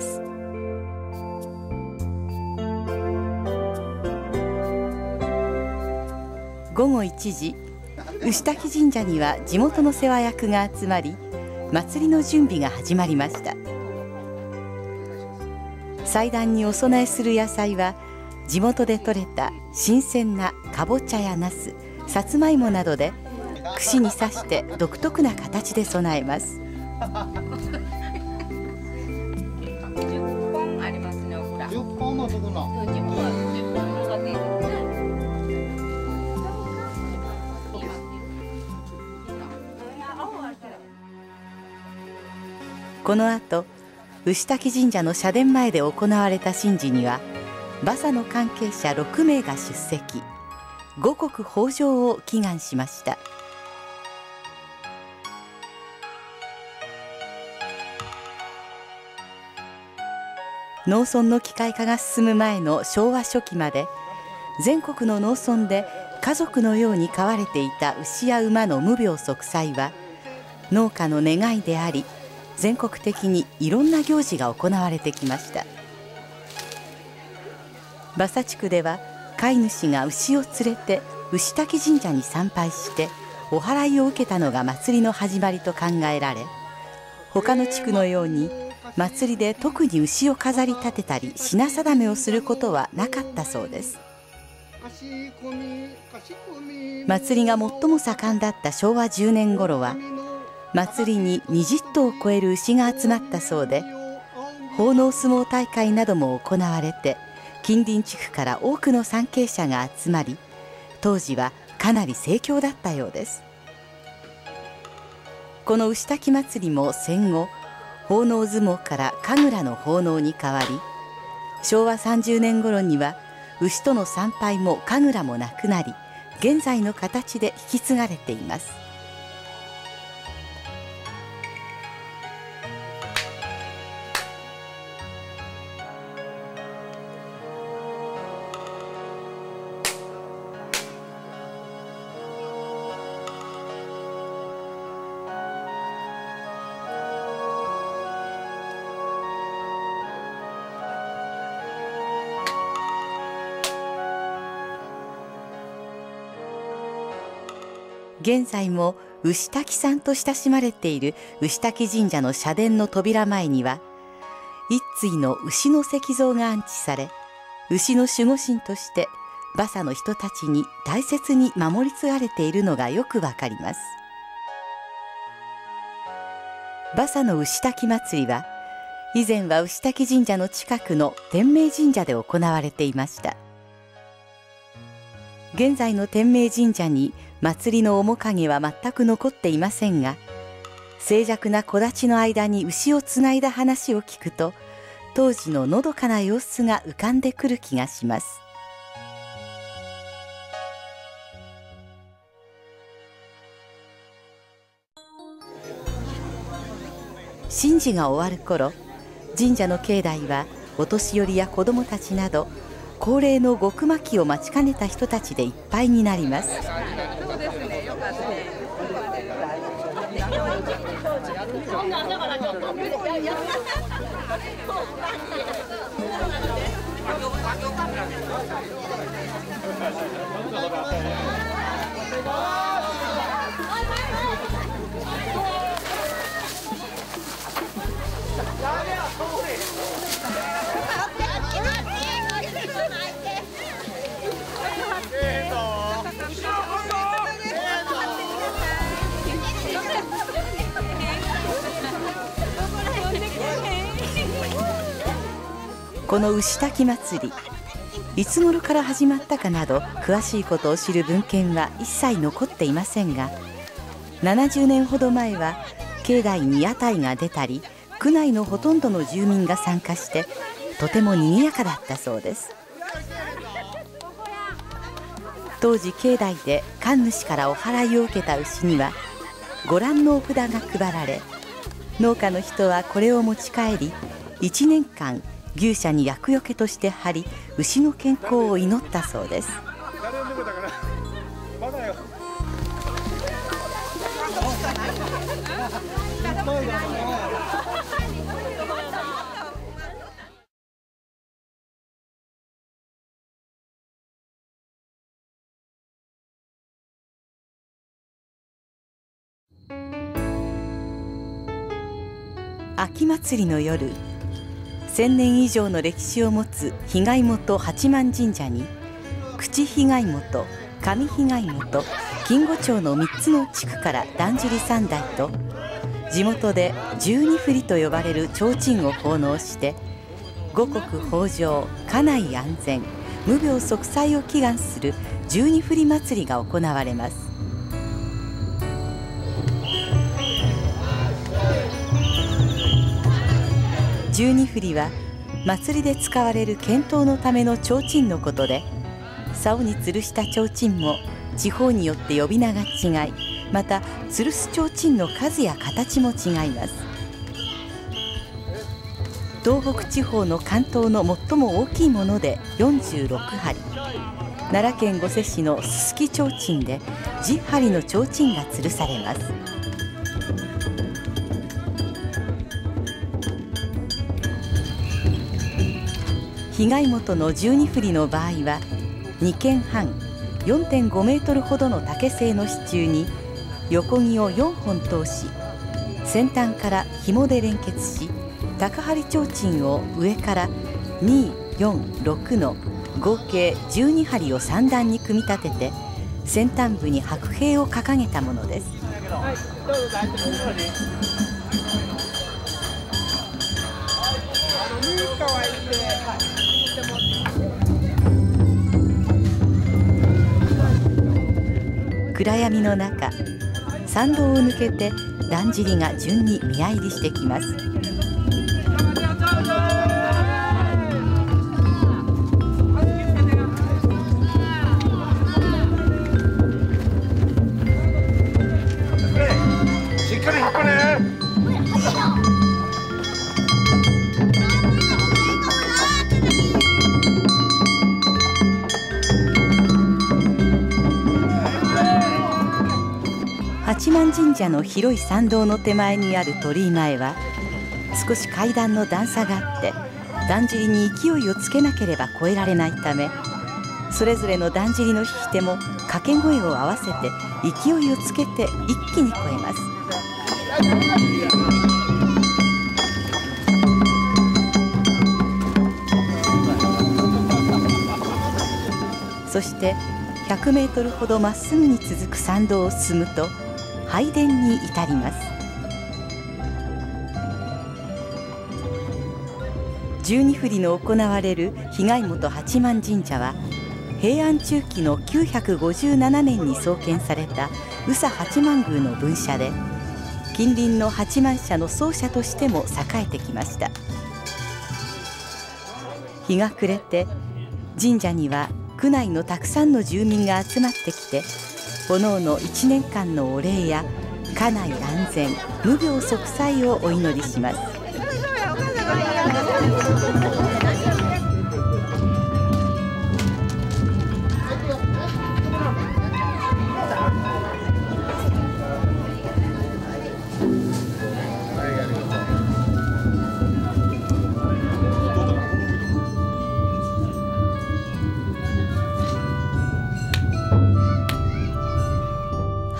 ごごいちじ、牛滝神社には地元の世話役が集まり、祭りの準備が始まりました。祭壇にお供えする野菜は地元で採れた新鮮なかぼちゃやなす、さつまいもなどで串に刺して独特な形で備えます。じゅっぽんありますね、オクラ。じゅっぽんもつくの。じゅっぽんはじゅっぽんのがいいですね。この後、牛滝神社の社殿前で行われた神事には、馬佐の関係者ろくめいが出席、五穀豊穣を祈願しました。農村の機械化が進む前の昭和初期まで、全国の農村で家族のように飼われていた牛や馬の無病息災は農家の願いであり、全国的にいろんな行事が行われてきました。馬佐地区では飼い主が牛を連れて牛滝神社に参拝してお祓いを受けたのが祭りの始まりと考えられ、他の地区のように祭りで特に牛を飾り立てたり品定めをすることはなかったそうです。祭りが最も盛んだったしょうわじゅうねん頃は、祭りににじゅっとうを超える牛が集まったそうで、奉納相撲大会なども行われて、近隣地区から多くの参詣者が集まり、当時はかなり盛況だったようです。この牛滝祭りも戦後、奉納相撲から神楽の奉納に変わり、しょうわさんじゅうねん頃には牛との参拝も神楽もなくなり、現在の形で引き継がれています。現在も牛滝さんと親しまれている牛滝神社の社殿の扉前には、一対の牛の石像が安置され、牛の守護神として馬佐の人たちに大切に守り継がれているのがよくわかります。馬佐の牛滝祭りは、以前は牛滝神社の近くの天明神社で行われていました。現在の天明神社に祭りの面影は全く残っていませんが、静寂な木立の間に牛をつないだ話を聞くと、当時ののどかな様子が浮かんでくる気がします。神事が終わる頃、神社の境内はお年寄りや子どもたちなど、恒例の極巻きを待ちかねた人たちでいっぱいになります。そうですね、よかったね。 この牛滝祭り、いつ頃から始まったかなど詳しいことを知る文献は一切残っていませんが、ななじゅうねんほど前は境内に屋台が出たり、区内のほとんどの住民が参加してとても賑やかだったそうです。当時境内で神主からお祓いを受けた牛にはご覧のお札が配られ、農家の人はこれを持ち帰りいちねんかん牛舎に厄除けとして貼り、牛の健康を祈ったそうです。秋祭りの夜、せんねん以上の歴史を持つ被害元八幡神社に、口被害元、上被害元、金吾町のみっつの地区からだんじりさんだいと、地元で十二振りと呼ばれる提灯を奉納して、五穀豊穣、家内安全、無病息災を祈願する十二振り祭りが行われます。十二振りは祭りで使われる献刀のための提灯のことで、竿に吊るした提灯も地方によって呼び名が違い、また吊るす提灯の数や形も違います。東北地方の竿燈の最も大きいものでよんじゅうろくはり、奈良県御所市のすすき提灯でじゅっはりの提灯が吊るされます。被害元の十二振りの場合は、にけんはん、よんてんごメートルほどの竹製の支柱に横木をよんほん通し、先端から紐で連結し、高張提灯を上からに、よん、ろくの合計じゅうにはりをさんだんに組み立てて、先端部に白兵を掲げたものです。はい、どうぞ大丈夫です暗闇の中、参道を抜けてだんじりが順に宮入りしてきます。 しっかり引っ張れ。 八幡神社の広い参道の手前にある鳥居前は、少し階段の段差があって、だんじりに勢いをつけなければ越えられないため、それぞれのだんじりの引き手も掛け声を合わせて勢いをつけて一気に越えます。そしてひゃくメートルほどまっすぐに続く参道を進むと拝殿に至ります。十二振りの行われる被害元八幡神社は、平安中期のきゅうひゃくごじゅうななねんに創建された宇佐八幡宮の分社で、近隣の八幡社の総社としても栄えてきました。日が暮れて、神社には区内のたくさんの住民が集まってきて、おのおのいちねんかんのお礼や家内安全、無病息災をお祈りします。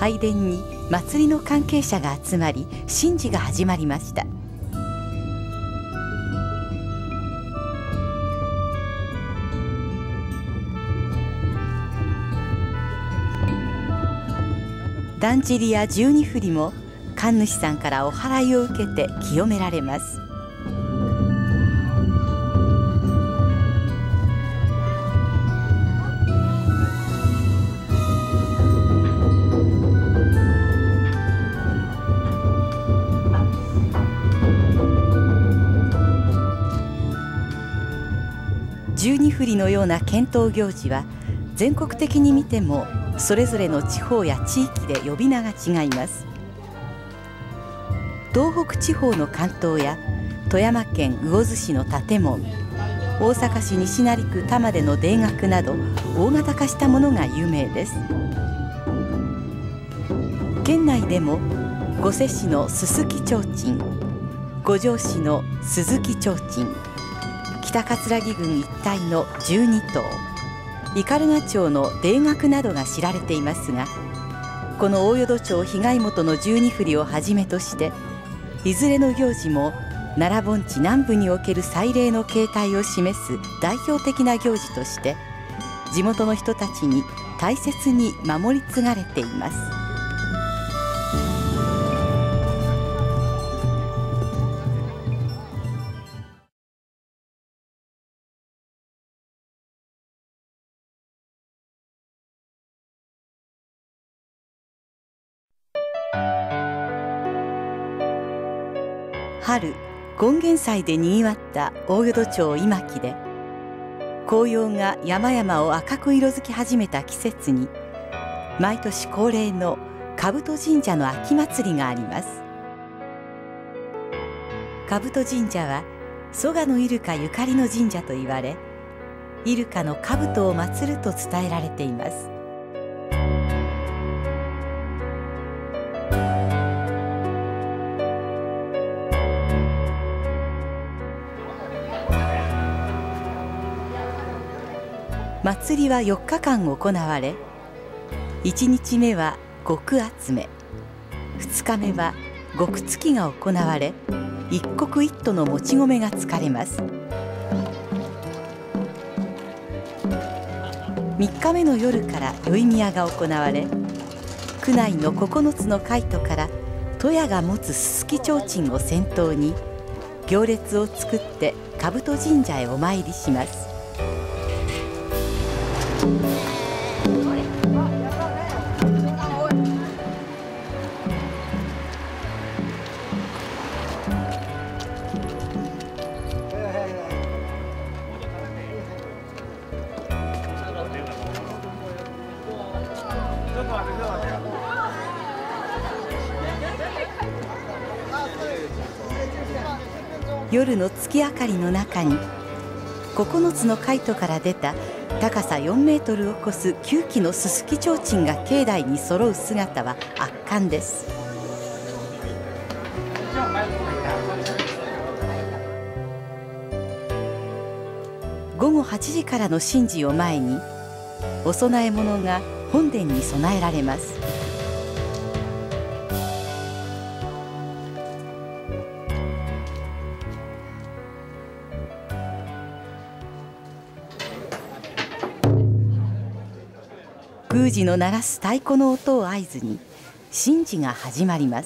拝殿に祭りの関係者が集まり、神事が始まりました。だんじりや十二振りも神主さんからお祓いを受けて清められます。十二振りのような献刀行事は全国的に見てもそれぞれの地方や地域で呼び名が違います。東北地方の関東や富山県魚津市の建門、大阪市西成区玉出の田楽など大型化したものが有名です。県内でも御所市のすすき提灯、五条市の鈴木提灯、北葛城郡一帯の十二頭、斑鳩町の田楽などが知られていますが、この大淀町被害元の十二振りをはじめとしていずれの行事も奈良盆地南部における祭礼の形態を示す代表的な行事として地元の人たちに大切に守り継がれています。春、権現祭でにぎわった大淀町今木で、紅葉が山々を赤く色づき始めた季節に、毎年恒例の兜神社の秋祭りがあります。兜神社は蘇我のイルカゆかりの神社といわれ、イルカの兜を祀ると伝えられています。祭りはよっかかん行われ、いちにちめは極集め、ふつかめは極つきが行われ、一刻一斗のもち米がつかれます。みっかめの夜から宵宮が行われ、区内のここのつの会とから戸屋が持つすすき提灯を先頭に行列を作って兜神社へお参りします。夜の月明かりの中にここのつのカイトから出た高さよんメートルを超すきゅうきのすすき提灯が境内に揃う姿は圧巻です。ごごはちじからの神事を前にお供え物が本殿に備えられます。宮司の鳴らす太鼓の音を合図に神事が始まります。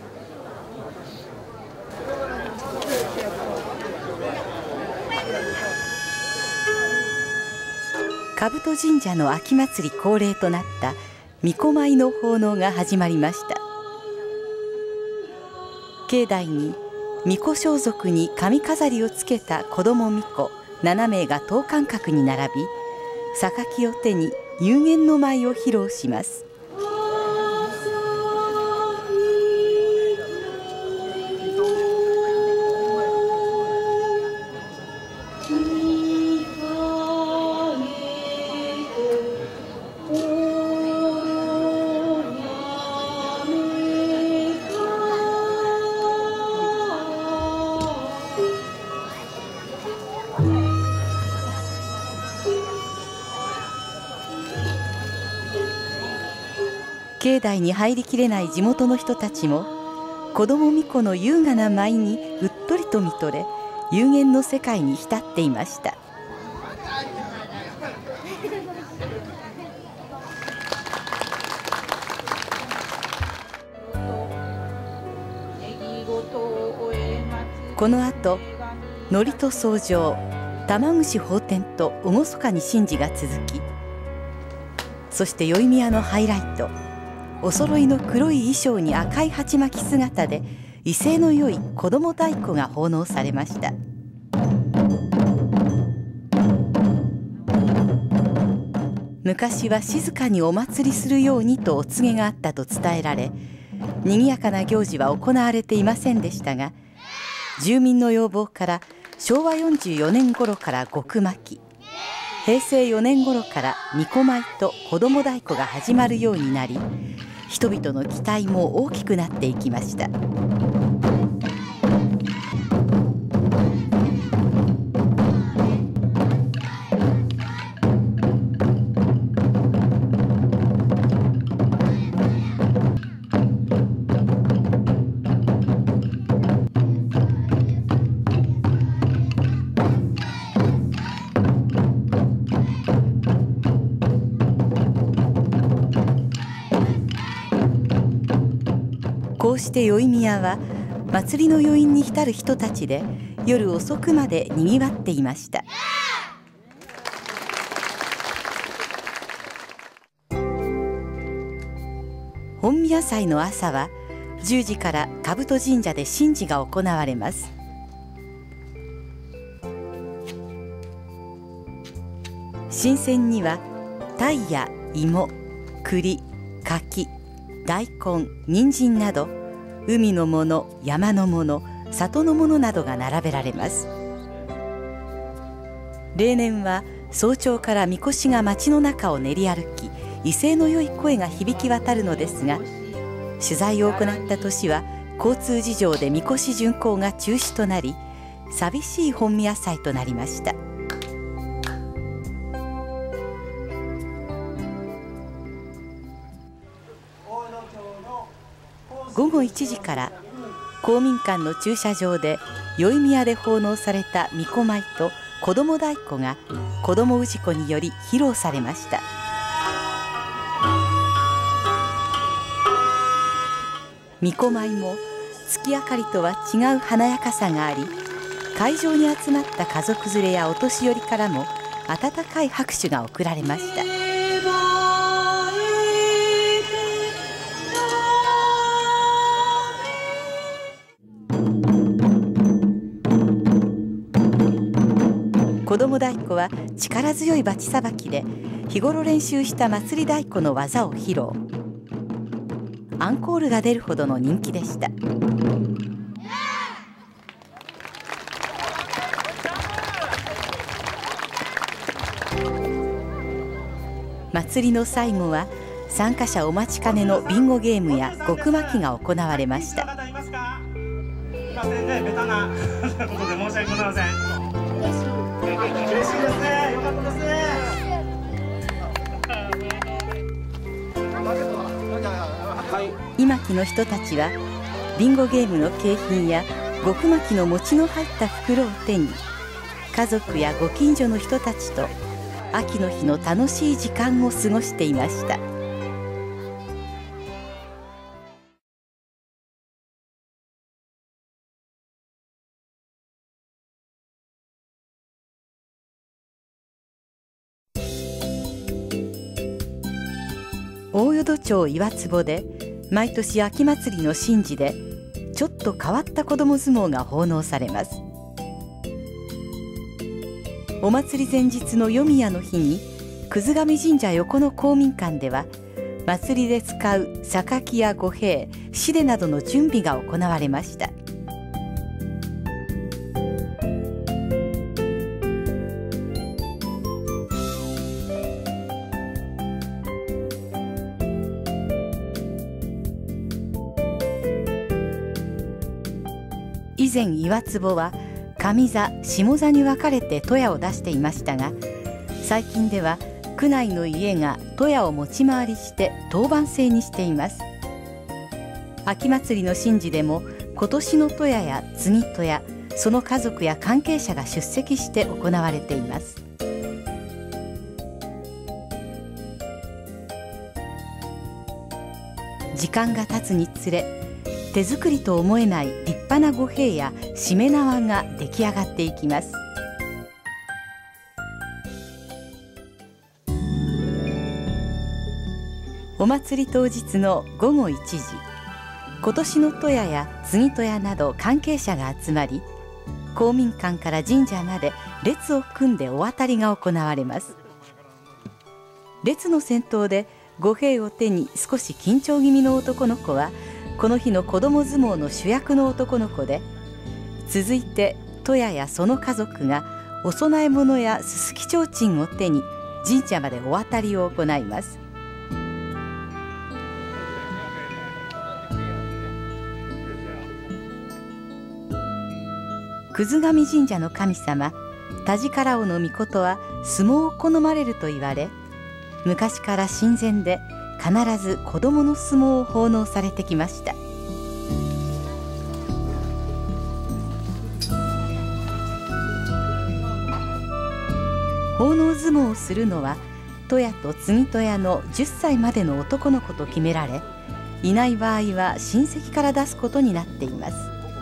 兜神社の秋祭り恒例となった巫女舞の奉納が始まりました。境内に巫女装束に髪飾りをつけた子供巫女ななめいが等間隔に並び、榊を手に幽玄の舞を披露します。 境内に入りきれない地元の人たちも子供巫女の優雅な舞にうっとりと見とれ、幽玄の世界に浸っていました。このあと祝詞と奏上、玉串法典と厳かに神事が続き、そして宵宮のハイライト、お揃いの黒い衣装に赤い鉢巻き姿で威勢の良い子供太鼓が奉納されました。昔は静かにお祭りするようにとお告げがあったと伝えられ、にぎやかな行事は行われていませんでしたが、住民の要望からしょうわよんじゅうよねん頃から極巻き、へいせいよねん頃から巫女舞と子供太鼓が始まるようになり、人々の期待も大きくなっていきました。こうして宵宮は祭りの余韻に浸る人たちで夜遅くまでにぎわっていました。本宮祭の朝はじゅうじから兜神社で神事が行われます。神前には鯛や芋、栗、柿、大根、人参など海のもの、山のもの、里のものなどが並べられます。例年は早朝からみこしが町の中を練り歩き、威勢の良い声が響き渡るのですが、取材を行った年は交通事情でみこし巡行が中止となり、寂しい本宮祭となりました。ごごいちじから公民館の駐車場で宵宮で奉納された巫女舞と子供太鼓が子供氏子により披露されました。巫女舞も月明かりとは違う華やかさがあり、会場に集まった家族連れやお年寄りからも温かい拍手が送られました。子供太鼓は力強いバチさばきで日頃練習した祭り太鼓の技を披露。アンコールが出るほどの人気でした。祭りの最後は参加者お待ちかねのビンゴゲームや極巻きが行われました。 いませんね、ベタなことで申し訳ございません。嬉しいですね。よかったですね。 今木の人たちはビンゴゲームの景品や極巻きの餅の入った袋を手に、家族やご近所の人たちと秋の日の楽しい時間を過ごしていました。大淀町岩坪で毎年秋祭りの神事でちょっと変わった子ども相撲が奉納されます。お祭り前日の夜宮の日に葛上神社横の公民館では祭りで使う榊や御幣、シデなどの準備が行われました。以前岩坪は上座下座に分かれて戸屋を出していましたが、最近では区内の家が戸屋を持ち回りして当番制にしています。秋祭りの神事でも今年の戸屋や次戸屋、その家族や関係者が出席して行われています。時間が経つにつれ、手作りと思えない立派な御幣やしめ縄が出来上がっていきます。お祭り当日のごごいちじ、今年の戸屋や次戸屋など関係者が集まり、公民館から神社まで列を組んでお渡りが行われます。列の先頭で御幣を手に少し緊張気味の男の子は、この日の子ども相撲の主役の男の子で、続いて戸屋やその家族がお供え物やすすき提灯を手に神社までお渡りを行います。葛上神社の神様田力尾の命は相撲を好まれると言われ、昔から神前で必ず子供の相撲を奉納されてきました。奉納相撲をするのは戸屋と次戸屋のじゅっさいまでの男の子と決められ、いない場合は親戚から出すことになっています。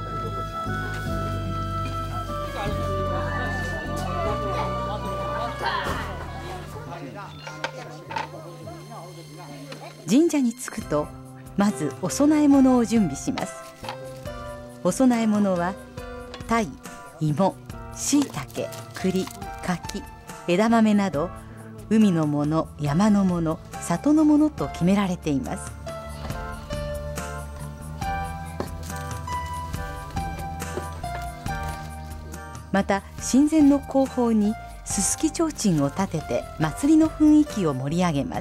神社に着くとまずお供え物を準備します。お供え物は鯛、芋、しいたけ、栗、柿、枝豆など海のもの、山のもの、里のものと決められています。また神前の後方にすすき提灯を立てて祭りの雰囲気を盛り上げます。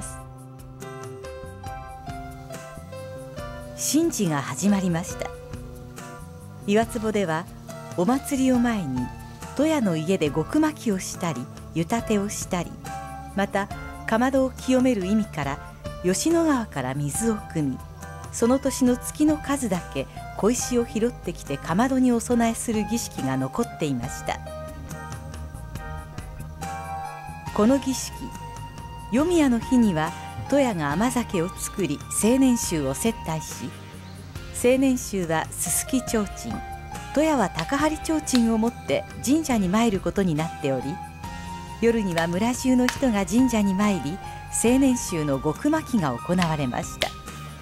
神事が始まりました。岩坪ではお祭りを前に戸屋の家で極巻きをしたり湯立てをしたり、またかまどを清める意味から吉野川から水を汲み、その年の月の数だけ小石を拾ってきてかまどにお供えする儀式が残っていました。この儀式、夜宮の日には戸屋が甘酒を作り青年衆を接待し、青年衆はすすき提灯、戸屋は高張提灯を持って神社に参ることになっており、夜には村中の人が神社に参り青年衆の極巻きが行われました。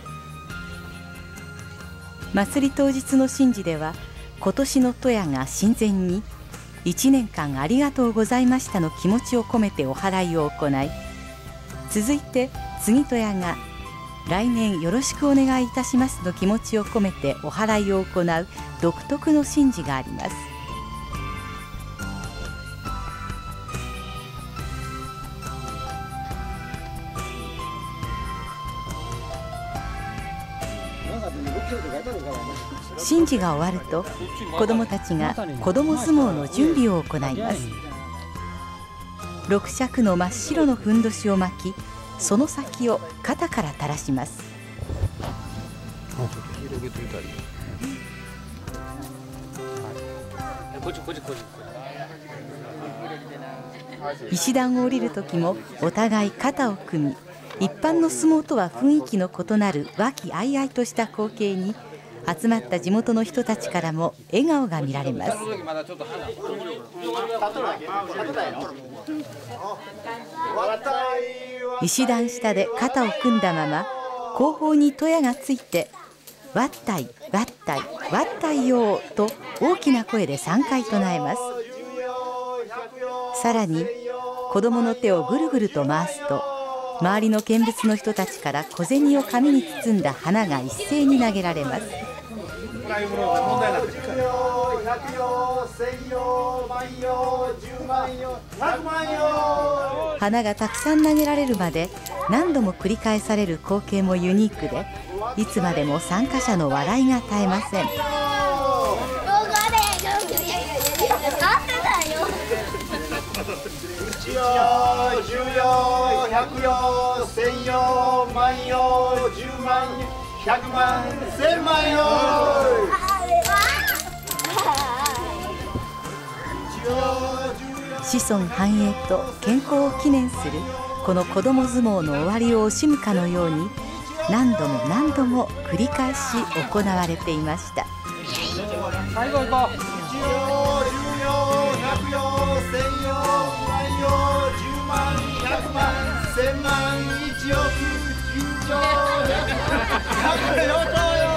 祭り当日の神事では、今年の戸屋が神前にいちねんかんありがとうございましたの気持ちを込めてお祓いを行い、続いて次戸屋が来年よろしくお願いいたしますの気持ちを込めてお祓いを行う独特の神事があります。神事が終わると子どもたちが子ども相撲の準備を行います。六尺の真っ白のふんどしを巻き、その先を肩から垂らします。石段を降りる時もお互い肩を組み、一般の相撲とは雰囲気の異なる和気あいあいとした光景に、集まった地元の人たちからも笑顔が見られます。石段下で肩を組んだまま後方に戸屋がついて「わったいわったいわったいよ」と大きな声でさんかい唱えます。さらに子供の手をぐるぐると回すと、周りの見物の人たちから小銭を紙に包んだ花が一斉に投げられます。花がたくさん投げられるまで何度も繰り返される光景もユニークで、いつまでも参加者の笑いが絶えません。じゅうよん、 百葉、千葉、万葉、十万、百万、千万葉。 子孫繁栄と健康を記念するこの子ども相撲の終わりを惜しむかのように何度も何度も繰り返し行われていました。 最後行こう。一葉、十葉、百葉、千葉、万葉、十万、百万、千万、一億、十兆、百両兆よ。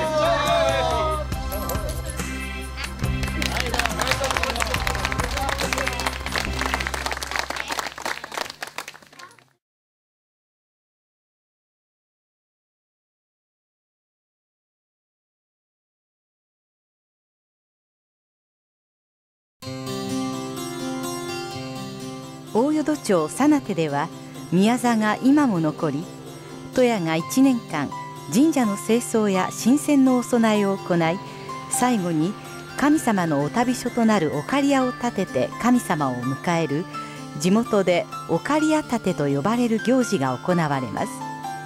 大淀町佐名手では宮座が今も残り、戸屋がいちねんかん神社の清掃や神仙のお供えを行い、最後に神様のお旅所となるお刈屋を建てて神様を迎える地元でお刈屋立てと呼ばれる行事が行われます。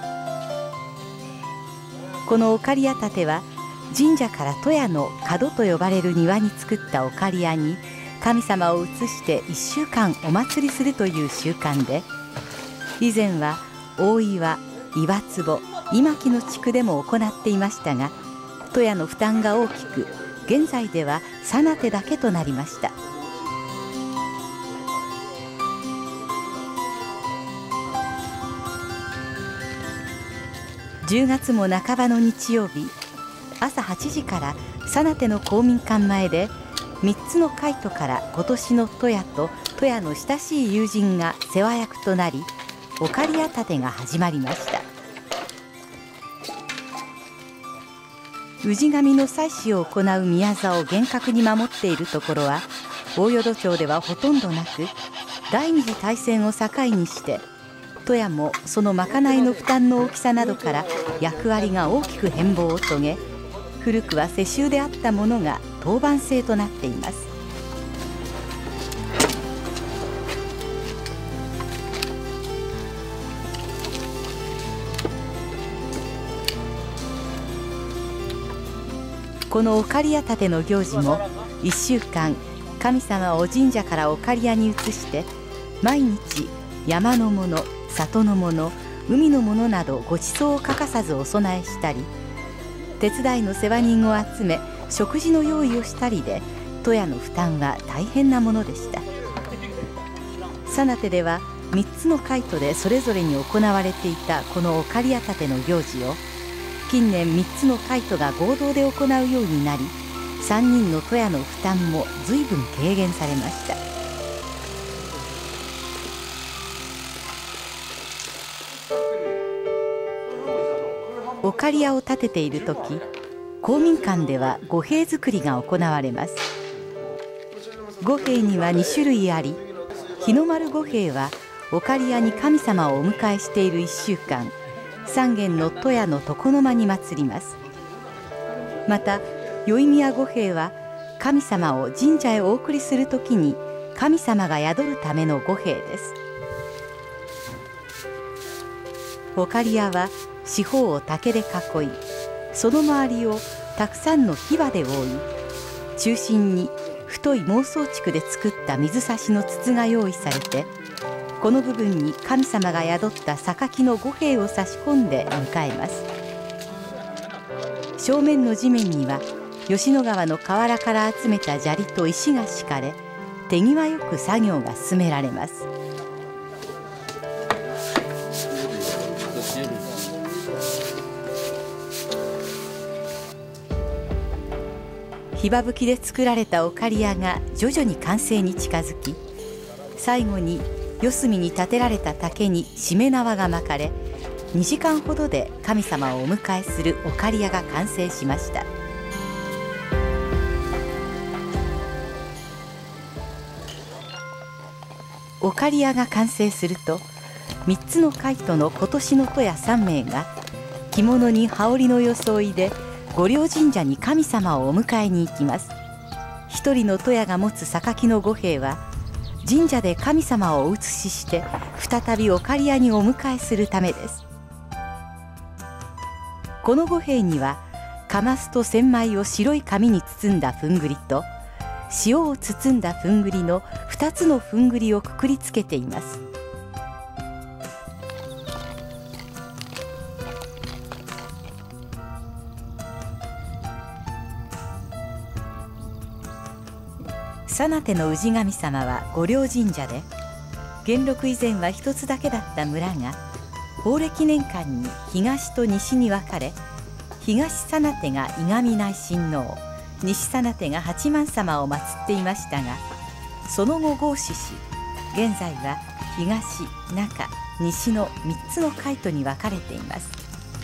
このお刈屋立ては神社から戸屋の門と呼ばれる庭に作ったお刈屋に神様を移していっしゅうかんお祭りするという習慣で、以前は大岩、岩坪、今木の地区でも行っていましたが、戸屋の負担が大きく、現在では佐名手だけとなりました。じゅうがつも半ばの日曜日、朝はちじから佐名手の公民館前でみっつの会とから今年の戸屋と戸屋の親しい友人が世話役となり、お刈屋立てが始まりました。氏神の祭祀を行う宮座を厳格に守っているところは大淀町ではほとんどなく、第二次大戦を境にして戸屋もその賄いの負担の大きさなどから役割が大きく変貌を遂げ、古くは世襲であったものが当番制となっています。このお刈屋立ての行事もいっしゅうかん神様を神社からお刈屋に移して、毎日山のもの、里のもの、海のものなどごちそうを欠かさずお供えしたり、手伝いの世話人を集め食事の用意をしたりで、戸屋の負担は大変なものでした。佐名手ではみっつの会とでそれぞれに行われていたこのお刈屋立ての行事を、近年みっつの会とが合同で行うようになり、さんにんの戸屋の負担も随分軽減されました。お刈屋を建てている時、公民館では御幣作りが行われます。御幣にはにしゅるいあり、日の丸御幣はお刈屋に神様をお迎えしているいっしゅうかん、三軒の戸屋の床の間に祀ります。また宵宮御幣は神様を神社へお送りするときに神様が宿るための御幣です。お刈屋は四方を竹で囲い、その周りをたくさんの火場で覆い、中心に太い孟宗竹で作った水差しの筒が用意されて、この部分に神様が宿った榊の御幣を差し込んで迎えます。正面の地面には吉野川の河原から集めた砂利と石が敷かれ、手際よく作業が進められます。火場葺きで作られたお刈屋が徐々に完成に近づき、最後に四隅に立てられた竹にしめ縄が巻かれ、にじかんほどで神様をお迎えするお刈屋が完成しました。お刈屋が完成すると、みっつの会との今年の戸屋さんめいが着物に羽織の装いで御霊神社に神様をお迎えに行きます。一人の戸屋が持つ榊の御幣は、 神社で神様をお移しして再び岡里屋にお迎えするためです。この五幣にはかますと千枚を白い紙に包んだふんぐりと塩を包んだふんぐりのふたつのふんぐりをくくりつけています。真手の氏神様は御霊神社で、元禄以前は一つだけだった村が宝暦年間に東と西に分かれ、東真手が伊神内親王、西真手が八幡様を祀っていましたが、その後合祀し、現在は東、中、西のみっつの海都に分かれています。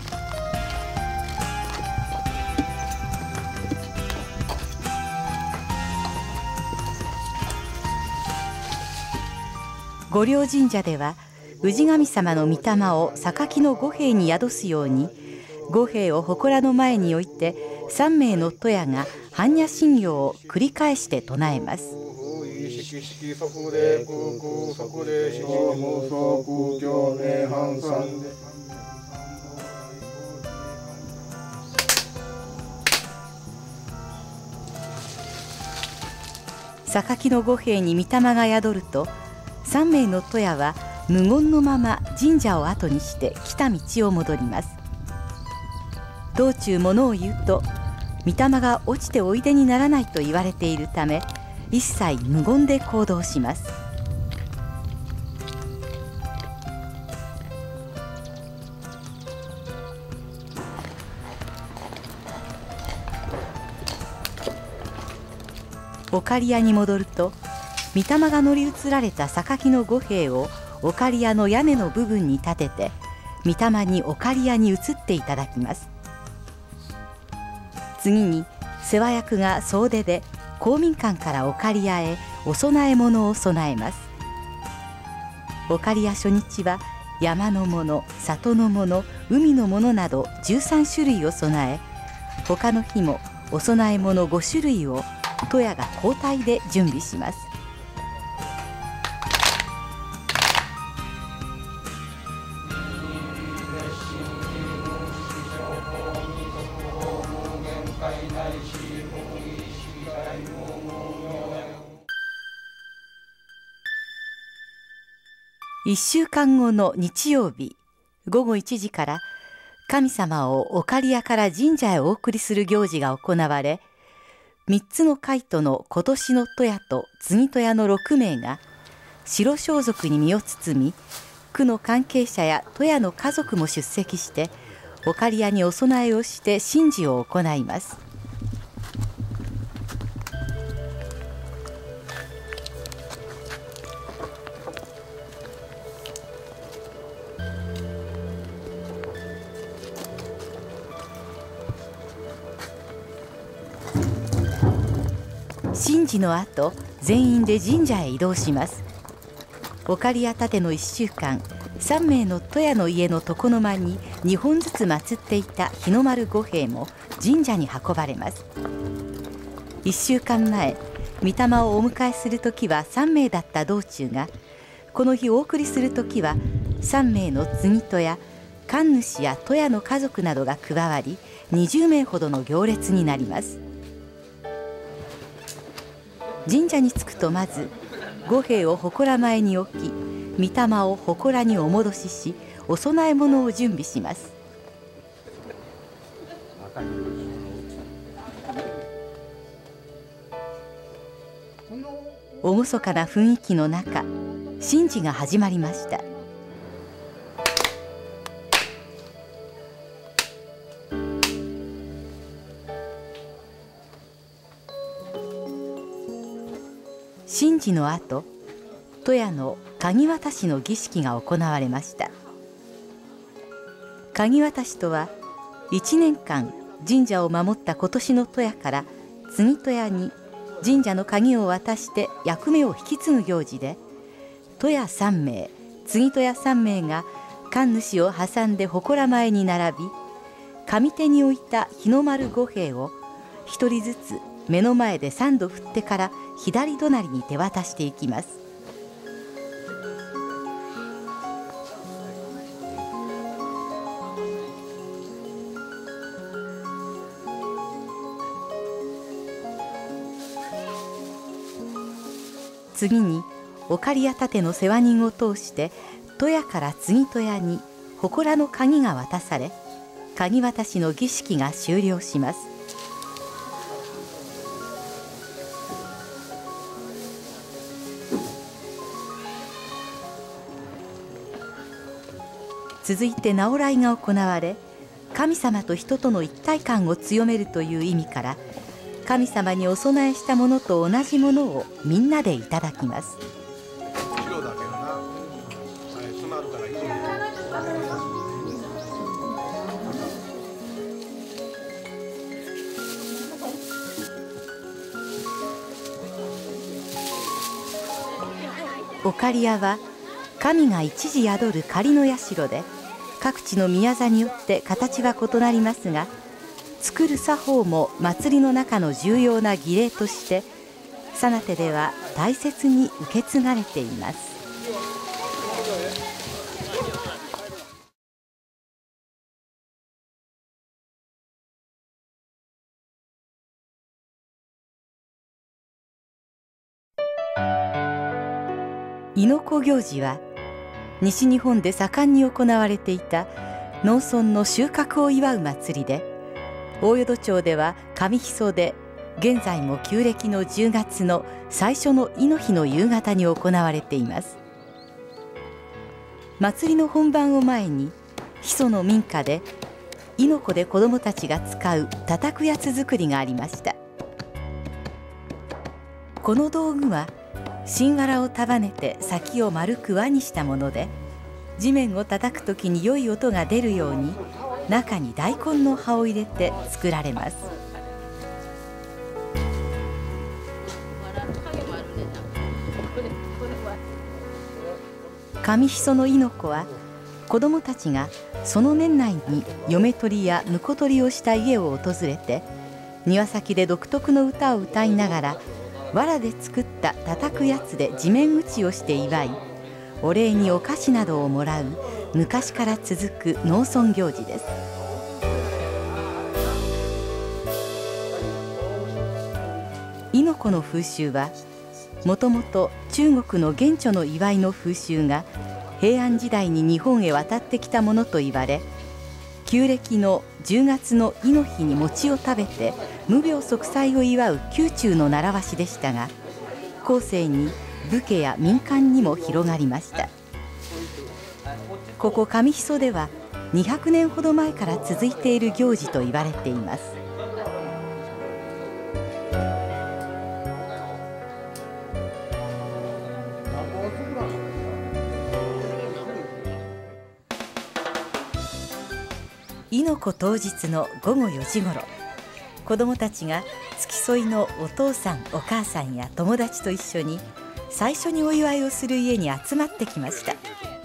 御霊神社では氏神様の御霊を榊の五幣に宿すように、五幣を祠の前に置いて三名の戸屋が般若心経を繰り返して唱えます。榊の五幣に御霊が宿ると、三名の戸屋は無言のまま神社を後にして来た道を戻ります。道中物を言うと御霊が落ちておいでにならないと言われているため、一切無言で行動します。岡里屋に戻ると、御霊が乗り移られた榊の五幣を岡里屋の屋根の部分に立てて、御霊に岡里屋に移っていただきます。次に世話役が総出で公民館から岡里屋へお供え物を備えます。岡里屋初日は山のもの、里のもの、海のものなどじゅうさんしゅるいを備え、他の日もお供え物ごしゅるいを戸屋が交代で準備します。いっしゅうかんごの日曜日ごごいちじから神様を岡里屋から神社へお送りする行事が行われ、みっつの海都の今年の戸屋と継戸屋のろくめいが白装束に身を包み、区の関係者や戸屋の家族も出席して岡里屋にお供えをして神事を行います。神事の後、全員で神社へ移動します。岡里屋たてのいっしゅうかん、さんめいの戸屋の家の床の間ににほんずつ祀っていた日の丸五幣も神社に運ばれます。いっしゅうかんまえ、御霊をお迎えするときはさんめいだった道中が、この日お送りするときはさんめいの継戸屋、神主や戸屋の家族などが加わり、にじゅうめいほどの行列になります。神社に着くとまず五幣を祠前に置き、御霊を祠にお戻しし、お供え物を準備します。厳かな雰囲気の中、神事が始まりました。神事の後、戸屋の鍵渡しの儀式が行われました。鍵渡しとは、いちねんかん神社を守った今年の戸屋から継戸屋に神社の鍵を渡して役目を引き継ぐ行事で、戸屋さんめい、継戸屋さんめいが神主を挟んで祠前に並び、上手に置いた日の丸五幣を一人ずつ目の前でさんど振ってから左隣に手渡していきます。 次にお刈谷立の世話人を通して戸屋から継戸屋に祠の鍵が渡され、鍵渡しの儀式が終了します。続いて直来が行われ、神様と人との一体感を強めるという意味から、神様にお供えしたものと同じものをみんなでいただきます。お刈谷は神が一時宿る仮の社で、各地の宮座によって形は異なりますが、作る作法も祭りの中の重要な儀礼として佐名手では大切に受け継がれています。亥子行事は西日本で盛んに行われていた農村の収穫を祝う祭りで、大淀町では上木曽で現在も旧暦のじゅうがつの最初の亥の日の夕方に行われています。祭りの本番を前に木曽の民家で亥子で子どもたちが使う叩くやつ作りがありました。この道具は新藁を束ねて先を丸く輪にしたもので、地面を叩くときに良い音が出るように中に大根の葉を入れて作られます。上木曽の亥子は子どもたちがその年内に嫁取りや婿取りをした家を訪れて、庭先で独特の歌を歌いながら藁で作った叩くやつで地面打ちをして祝い、お礼にお菓子などをもらう昔から続く農村行事です。亥子の風習はもともと中国の元朝の祝いの風習が平安時代に日本へ渡ってきたものといわれ、旧暦のじゅうがつの亥の日に餅を食べて無病息災を祝う宮中の習わしでしたが、後世に武家や民間にも広がりました。ここ上木曽ではにひゃくねんほど前から続いている行事と言われています。亥子当日のごごよじごろ、子どもたちが付き添いのお父さんお母さんや友達と一緒に最初にお祝いをする家に集まってきました。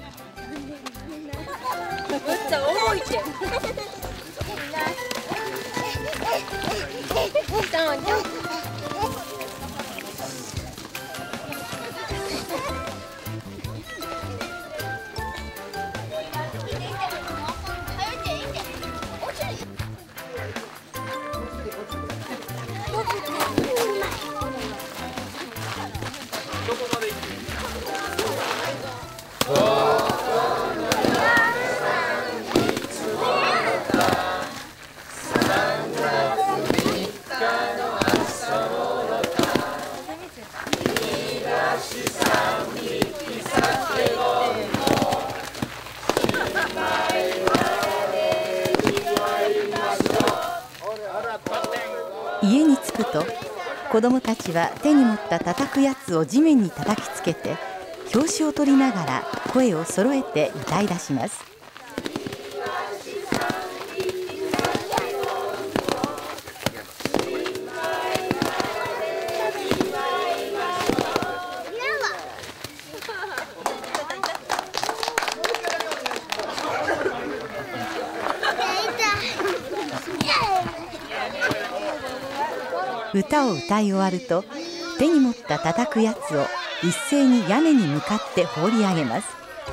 家に着くと子どもたちは手に持った叩くやつを地面に叩きつけて拍子を取りながら声を揃えて歌い出します。歌を歌い終わると手に持った叩くやつを一斉に屋根に向かって放り上げます。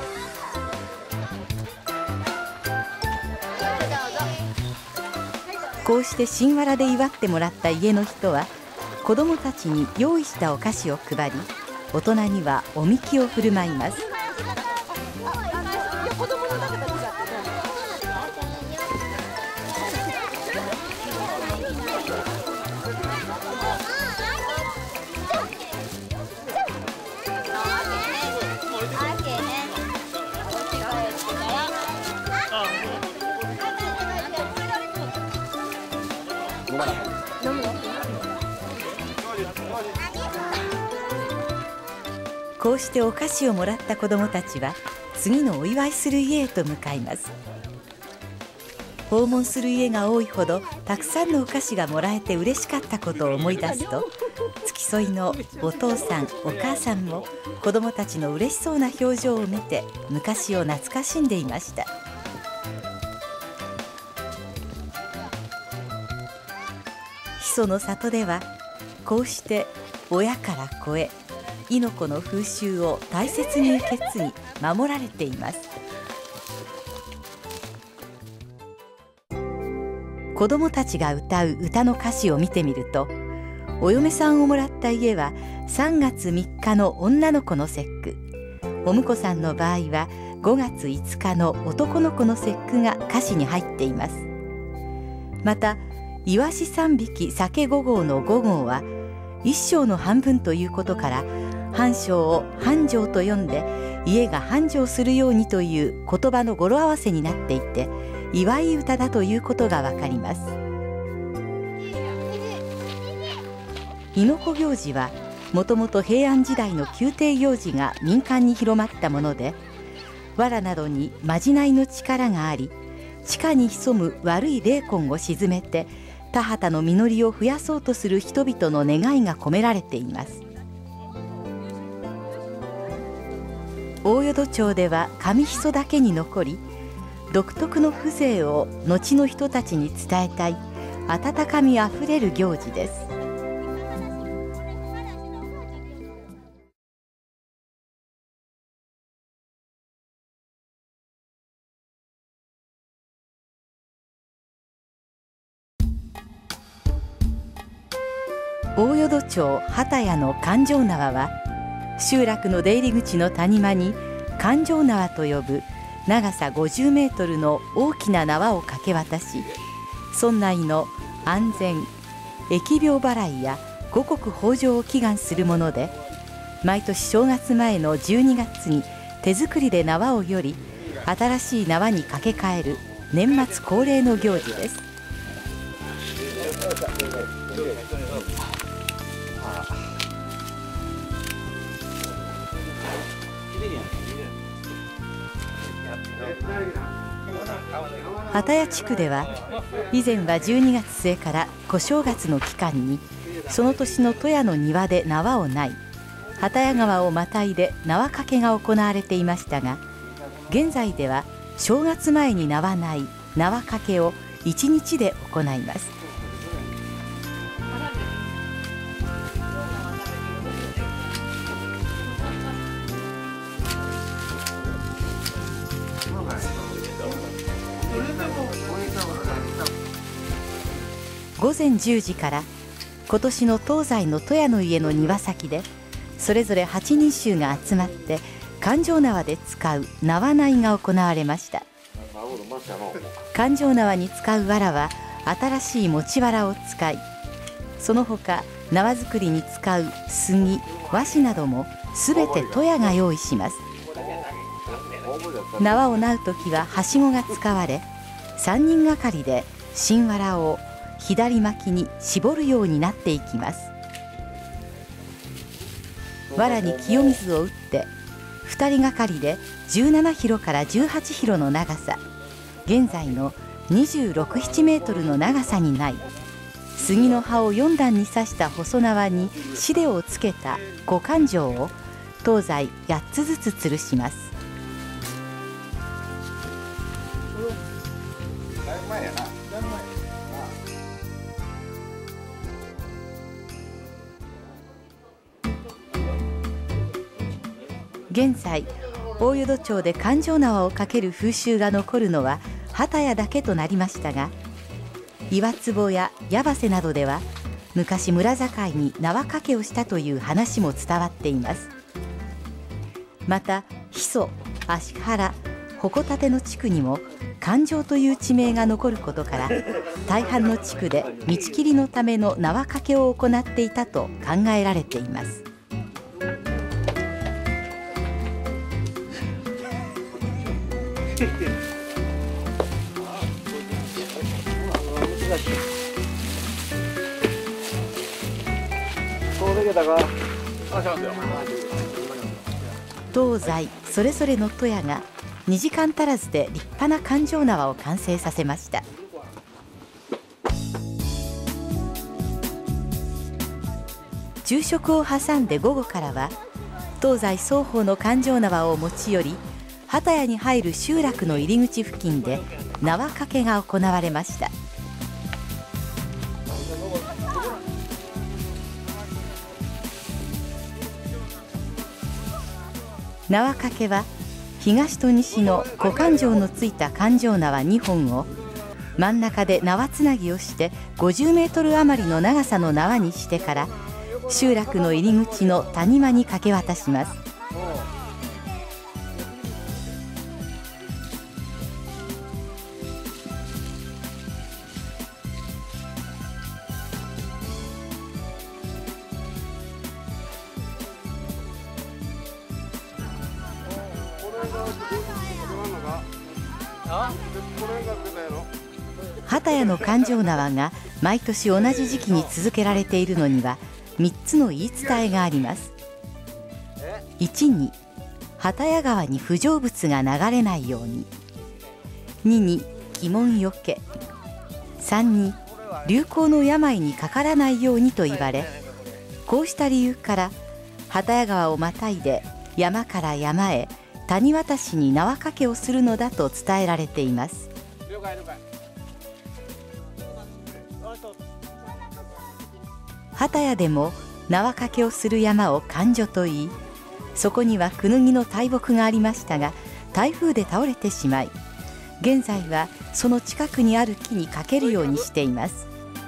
こうして新藁で祝ってもらった家の人は子どもたちに用意したお菓子を配り、 大人にはおみきを振る舞います。こうしてお菓子をもらった子どもたちは次のお祝いする家へと向かいます。訪問する家が多いほどたくさんのお菓子がもらえて嬉しかったことを思い出すと、付き添いのお父さんお母さんも子どもたちの嬉しそうな表情を見て昔を懐かしんでいました。木曽の里ではこうして親から子へ猪子の風習を大切に受け継ぎ守られています。子どもたちが歌う歌の歌詞を見てみると、お嫁さんをもらった家はさんがつみっかの女の子の節句、お婿さんの場合はごがついつかの男の子の節句が歌詞に入っています。またイワシさんびき酒ごごうのごごうは一升の半分ということから、半升を繁盛と読んで家が繁盛するようにという言葉の語呂合わせになっていて、祝い歌だということがわかります。猪子行事はもともと平安時代の宮廷行事が民間に広まったもので、藁などにまじないの力があり、地下に潜む悪い霊魂を鎮めて田畑の実りを増やそうとする人々の願いが込められています。大淀町では紙ひそだけに残り、独特の風情を後の人たちに伝えたい温かみあふれる行事です。大淀町畑屋の環状縄は、集落の出入り口の谷間に環状縄と呼ぶ長さごじゅうメートルの大きな縄をかけ渡し、村内の安全、疫病払いや五穀豊穣を祈願するもので、毎年正月前のじゅうにがつに手作りで縄をより新しい縄に掛け替える年末恒例の行事です。畑屋地区では以前はじゅうにがつ末から小正月の期間にその年の戸屋の庭で縄をない畑屋川をまたいで縄掛けが行われていましたが、現在では正月前に縄ない縄掛けをいちにちで行います。ごぜんじゅうじから今年の東西の戸屋の家の庭先でそれぞれはちにん衆が集まって環状縄で使う縄ないが行われました。環状縄に使う藁は新しい持藁を使い、その他縄作りに使う杉、和紙などもすべて戸屋が用意します。縄をなうときははしごが使われ、さんにんがかりで新藁を左巻きに絞るようになっていきます。藁に清水を打ってふたりがかりでじゅうななヒロからじゅうはちヒロの長さ、現在のにじゅうろく、ななメートルの長さにない、杉の葉をよんだんに刺した細縄にシデをつけた五環状を東西やっつずつ吊るします。現在大淀町で環状縄をかける風習が残るのは畑屋だけとなりましたが、岩坪や矢橋などでは昔村境に縄かけをしたという話も伝わっています。 また木曽、芦原、鉾立の地区にも環状という地名が残ることから、大半の地区で道切りのための縄掛けを行っていたと考えられています。東西それぞれの戸屋がにじかん足らずで立派な環状縄を完成させました。昼食を挟んで午後からは東西双方の環状縄を持ち寄り、幡屋に入る集落の入り口付近で縄掛けが行われました。縄掛けは東と西の小環状のついた環状縄にほんを真ん中で縄つなぎをしてごじゅうメートル余りの長さの縄にしてから集落の入り口の谷間にかけ渡します。幡屋の環状縄が毎年同じ時期に続けられているのにはみっつの言い伝えがあります。いちに幡屋川に不浄物が流れないように、にに鬼門よけ、さんに流行の病にかからないようにと言われ、こうした理由から幡屋川をまたいで山から山へ谷渡しに縄掛けをするのだと伝えられています。幡屋でも縄掛けをする山を環状といい、そこにはクヌギの大木がありましたが台風で倒れてしまい、現在はその近くにある木にかけるようにしています。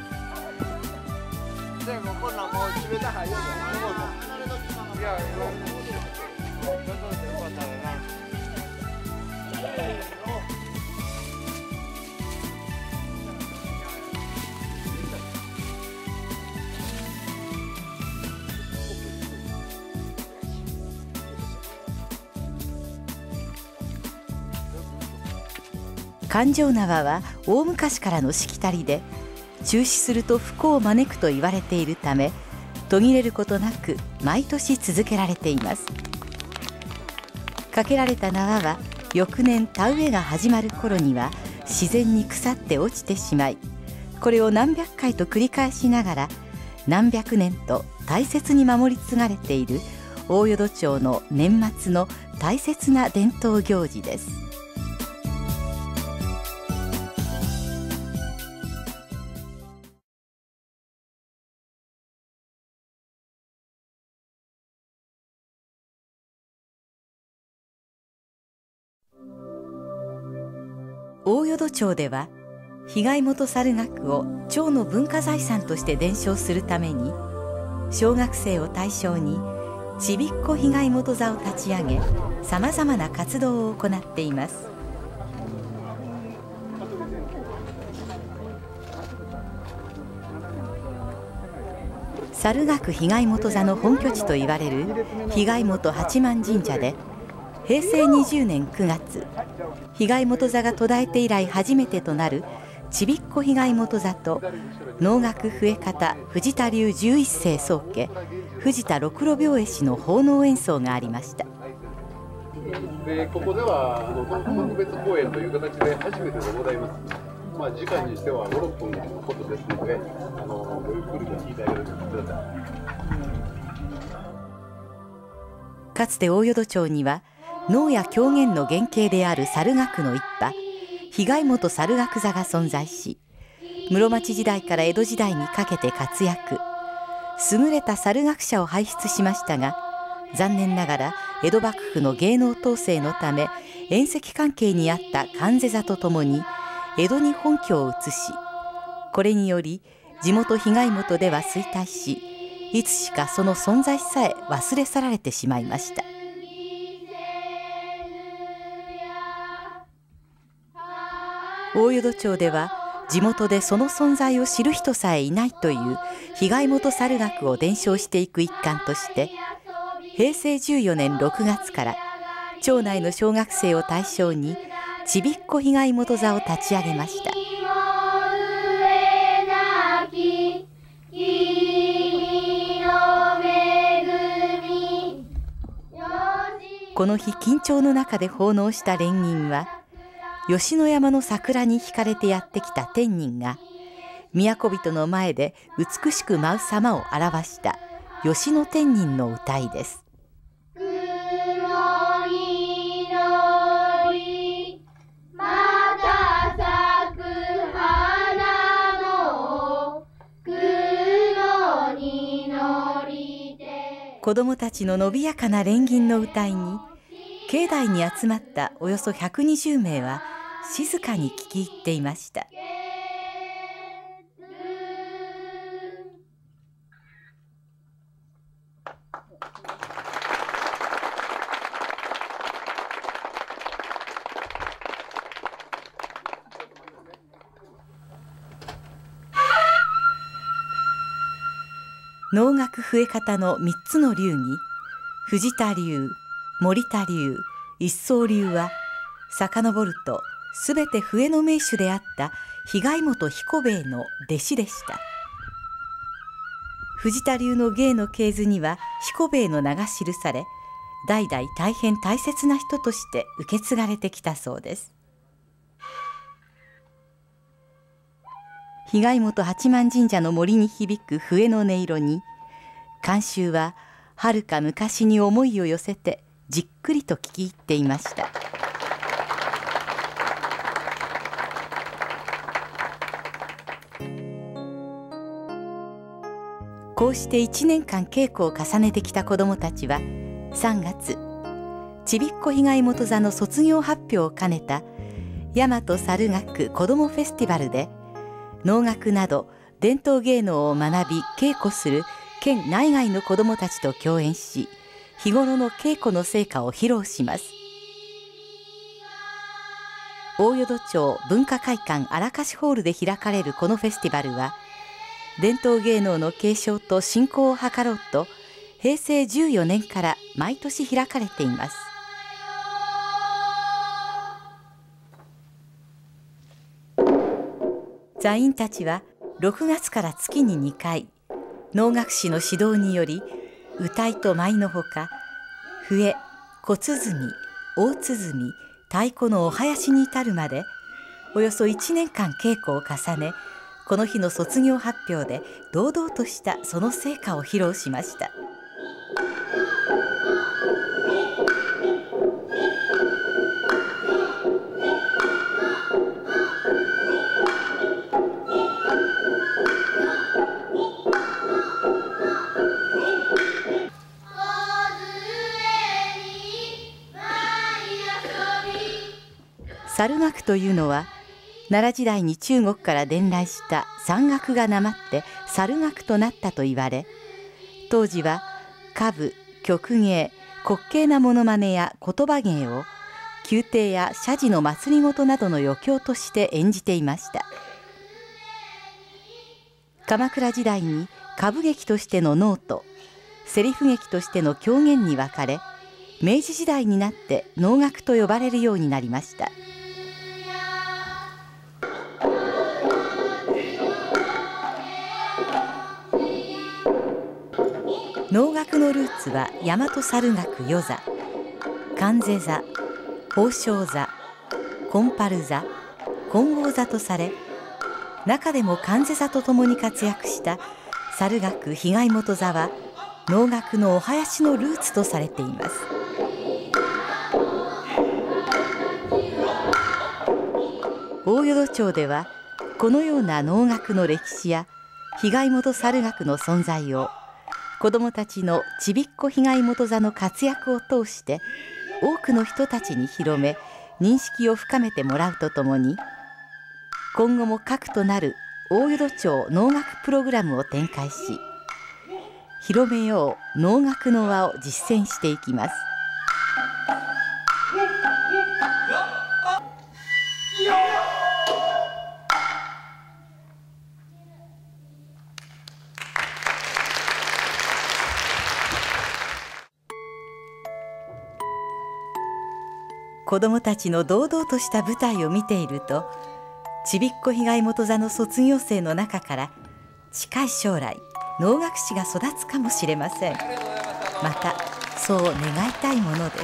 環状縄は大昔からのしきたりで、中止すると不幸を招くと言われているため、途切れることなく毎年続けられています。かけられた縄は翌年田植えが始まる頃には自然に腐って落ちてしまい、これを何百回と繰り返しながら何百年と大切に守り継がれている大淀町の年末の大切な伝統行事です。大淀町では被害元猿楽を町の文化財産として伝承するために、小学生を対象にちびっこ被害元座を立ち上げ、さまざまな活動を行っています。猿楽被害元座の本拠地といわれる被害元八幡神社で、へいせいにじゅうねんくがつ、被害元座が途絶えて以来初めてとなるちびっこ被害元座と能楽笛方藤田流十一世宗家藤田六路病絵師の奉納演奏がありました。 でここではあの特別公演という形で初めてでございます。まあ、時間にしてはご、ろっぷんのことですので、あのごゆっくりと聞いてあげてください。かつて大淀町には能や狂言の原型である猿楽の一派、被害元猿楽座が存在し、室町時代から江戸時代にかけて活躍、優れた猿楽者を輩出しましたが、残念ながら江戸幕府の芸能統制のため縁戚関係にあった観世座とともに江戸に本拠を移し、これにより地元被害元では衰退し、いつしかその存在さえ忘れ去られてしまいました。 大淀町では地元でその存在を知る人さえいないという被害元猿楽を伝承していく一環として、へいせいじゅうよねんろくがつから町内の小学生を対象にちびっこ被害元座を立ち上げました。この日、緊張の中で奉納した連銀は、吉野山の桜に惹かれてやってきた天人が都人の前で美しく舞う様を表した吉野天人の歌いです。子どもたちの伸びやかな連銀の歌いに、境内に集まったおよそひゃくにじゅうめいは静かに聞き入っていました。能楽笛方のみっつの流儀、藤田流、森田流、一宗流は遡るとすべて笛の名手であった被害元彦兵衛の弟子でした。藤田流の芸の系図には彦兵衛の名が記され、代々大変大切な人として受け継がれてきたそうです。被害元八幡神社の森に響く笛の音色に、観衆ははるか昔に思いを寄せてじっくりと聞き入っていました。こうしていちねんかん稽古を重ねてきた子どもたちは、さんがつ、ちびっこ被害元座の卒業発表を兼ねた大和猿楽子どもフェスティバルで、能楽など伝統芸能を学び稽古する県内外の子どもたちと共演し、日頃の稽古の成果を披露します。大淀町文化会館荒貸ホールで開かれるこのフェスティバルは、伝統芸能の継承と振興を図ろうとへいせいじゅうよねんから毎年開かれています。座員たちはろくがつから月ににかい、能楽師の指導により謡いと舞のほか、笛、小鼓、大鼓、太鼓のお囃子に至るまでおよそいちねんかん稽古を重ね、この日の卒業発表で堂々としたその成果を披露しました。猿楽というのは、奈良時代に中国から伝来した山楽がなまって猿楽となったと言われ、当時は歌舞、曲芸、滑稽なものまねや言葉芸を宮廷や社寺の祭りごとなどの余興として演じていました。鎌倉時代に歌舞劇としての能とセリフ劇としての狂言に分かれ、明治時代になって能楽と呼ばれるようになりました。能楽のルーツは大和猿楽与座、観世座、宝生座、金春座、金剛座とされ、中でも観世座とともに活躍した猿楽被害元座は能楽のお囃子のルーツとされています。大淀町ではこのような能楽の歴史や被害元猿楽の存在を子どもたちのちびっこ被害元座の活躍を通して多くの人たちに広め、認識を深めてもらうとともに、今後も核となる大淀町能楽プログラムを展開し、広めよう能楽の輪を実践していきます。 よっ子どもたちの堂々とした舞台を見ていると、ちびっこ被害元座の卒業生の中から近い将来能楽師が育つかもしれません。またそう願いたいものです。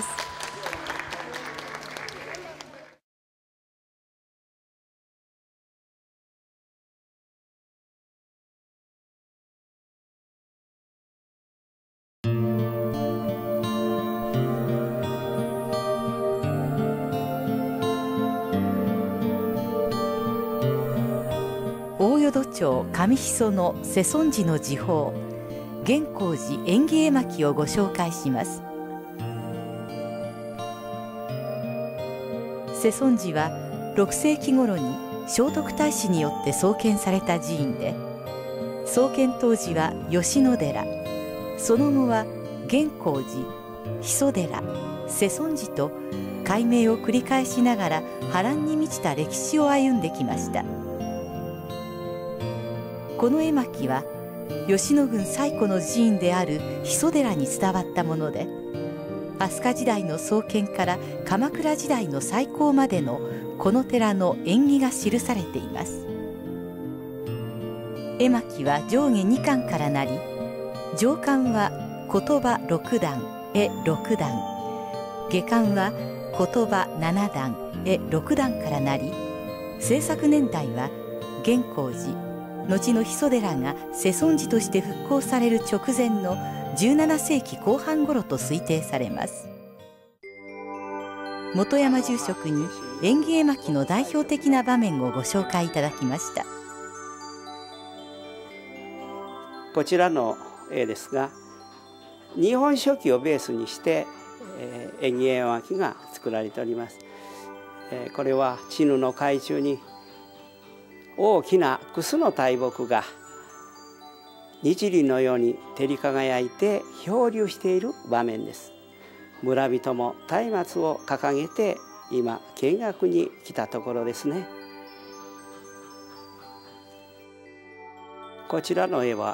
大淀町上木曽の世尊寺の時報、玄光寺縁起絵巻をご紹介します。世尊寺はろくせいき頃に聖徳太子によって創建された寺院で、創建当時は吉野寺、その後は玄光寺、木曽寺、世尊寺と改名を繰り返しながら波乱に満ちた歴史を歩んできました。この絵巻は吉野郡最古の寺院である木曽寺に伝わったもので、飛鳥時代の創建から鎌倉時代の再興までのこの寺の縁起が記されています。絵巻は上下にかんからなり、上巻は言葉ろくだん、絵ろくだん、下巻は言葉ななだん、絵ろくだんからなり、制作年代は玄光寺後の木曽寺が世尊寺として復興される直前のじゅうななせいきこう半頃と推定されます。本山住職に縁起絵巻の代表的な場面をご紹介いただきました。 こちらの絵ですが、日本書紀をベースにして、えー、縁起絵巻が作られております。えー、これはチヌの海中に大きなクスの大木が日輪のように照り輝いて漂流している場面です。村人も松明を掲げて今見学に来たところですね。こちらの絵は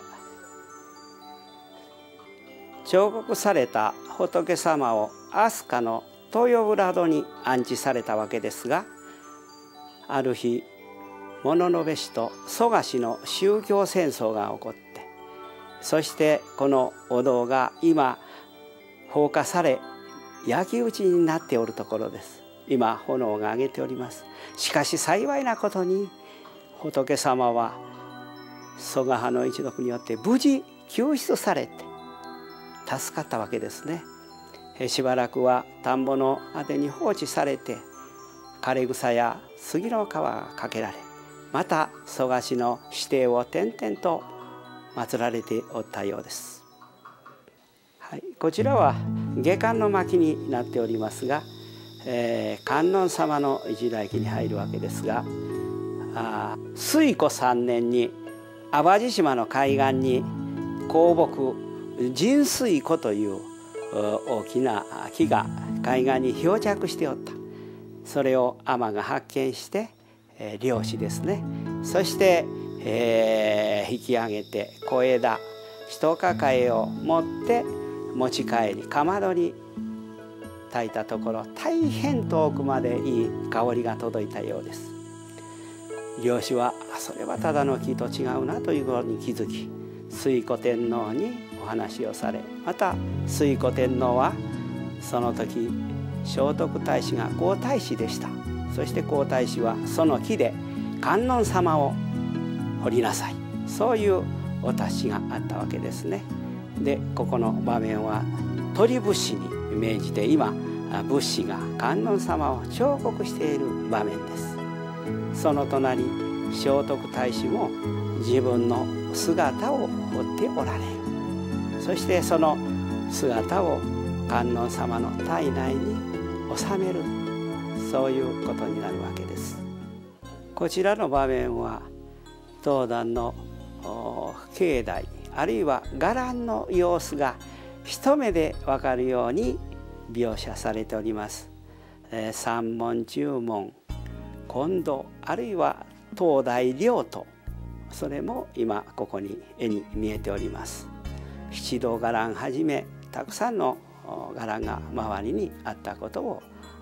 彫刻された仏様を飛鳥の豊浦戸に安置されたわけですが、ある日物部氏と蘇我氏の宗教戦争が起こって、そしてこのお堂が今放火され焼き討ちになっておるところです。今炎が上げております。しかし幸いなことに仏様は蘇我派の一族によって無事救出されて助かったわけですね。しばらくは田んぼのあてに放置されて枯れ草や杉の皮がかけられ、また蘇我氏の指定を点々と祀られておったようです。はい、こちらは下巻の巻になっておりますが、えー、観音様の一代記に入るわけですが、あ推古さんねんに淡路島の海岸に香木神水湖という大きな木が海岸に漂着しておった。それを海女が発見して漁師ですね、そして、えー、引き上げて小枝一抱えを持って持ち帰りかまどに炊いたところ、大変遠くまでいい香りが届いたようです。漁師はそれはただの木と違うなということに気づき、推古天皇にお話をされ、また推古天皇はその時聖徳太子が皇太子でした。そして皇太子はその木で観音様を彫りなさい、そういうお達しがあったわけですね。でここの場面は鳥仏師に命じて今仏師が観音様を彫刻している場面です。その隣聖徳太子も自分の姿を彫っておられる。そしてその姿を観音様の体内に収める、そういうことになるわけです。こちらの場面は当壇の境内あるいは伽藍の様子が一目で分かるように描写されております。えー、三門十門金堂あるいは東大両都、それも今ここに絵に見えております。七道伽藍はじめたくさんの伽藍が周りにあったことを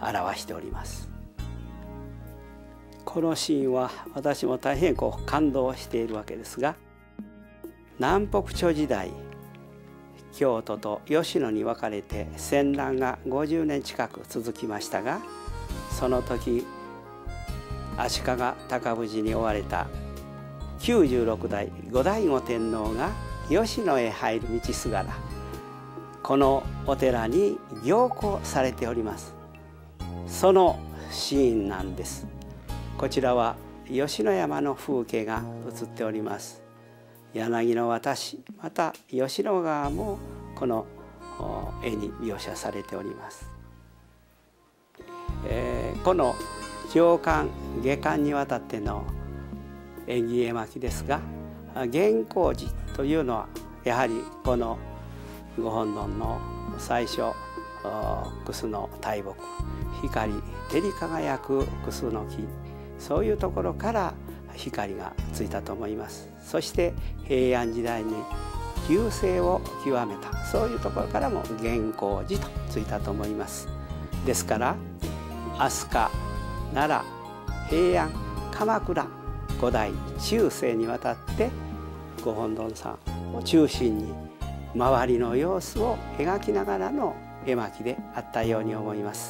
表しております。このシーンは私も大変こう感動しているわけですが、南北朝時代、京都と吉野に分かれて戦乱がごじゅうねん近く続きましたが、その時足利尊氏に追われたきゅうじゅうろくだい後醍醐天皇が吉野へ入る道すがら、このお寺に行幸されております。そのシーンなんです。こちらは吉野山の風景が映っております。柳の渡し、また吉野川もこの絵に描写されております。えー、この上巻下巻にわたっての縁起絵巻ですが、元光寺というのはやはりこのご本尊の最初楠の大木、光照り輝く楠の木、そういうところから光がついたと思います。そして平安時代に隆盛を極めた、そういうところからも元光寺とついたと思います。ですから飛鳥、奈良、平安、鎌倉、五代中世にわたってご本尊さんを中心に周りの様子を描きながらの絵巻であったように思います。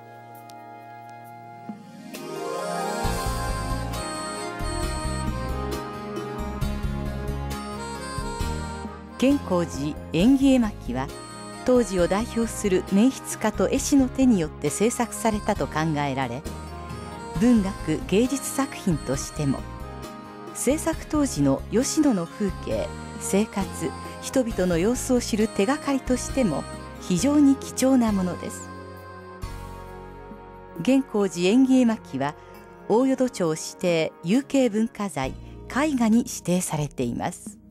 元光寺縁起絵巻は、当時を代表する名筆家と絵師の手によって制作されたと考えられ、文学芸術作品としても、制作当時の吉野の風景、生活、人々の様子を知る手がかりとしても非常に貴重なものです。元光寺縁起絵巻は大淀町指定有形文化財絵画に指定されています。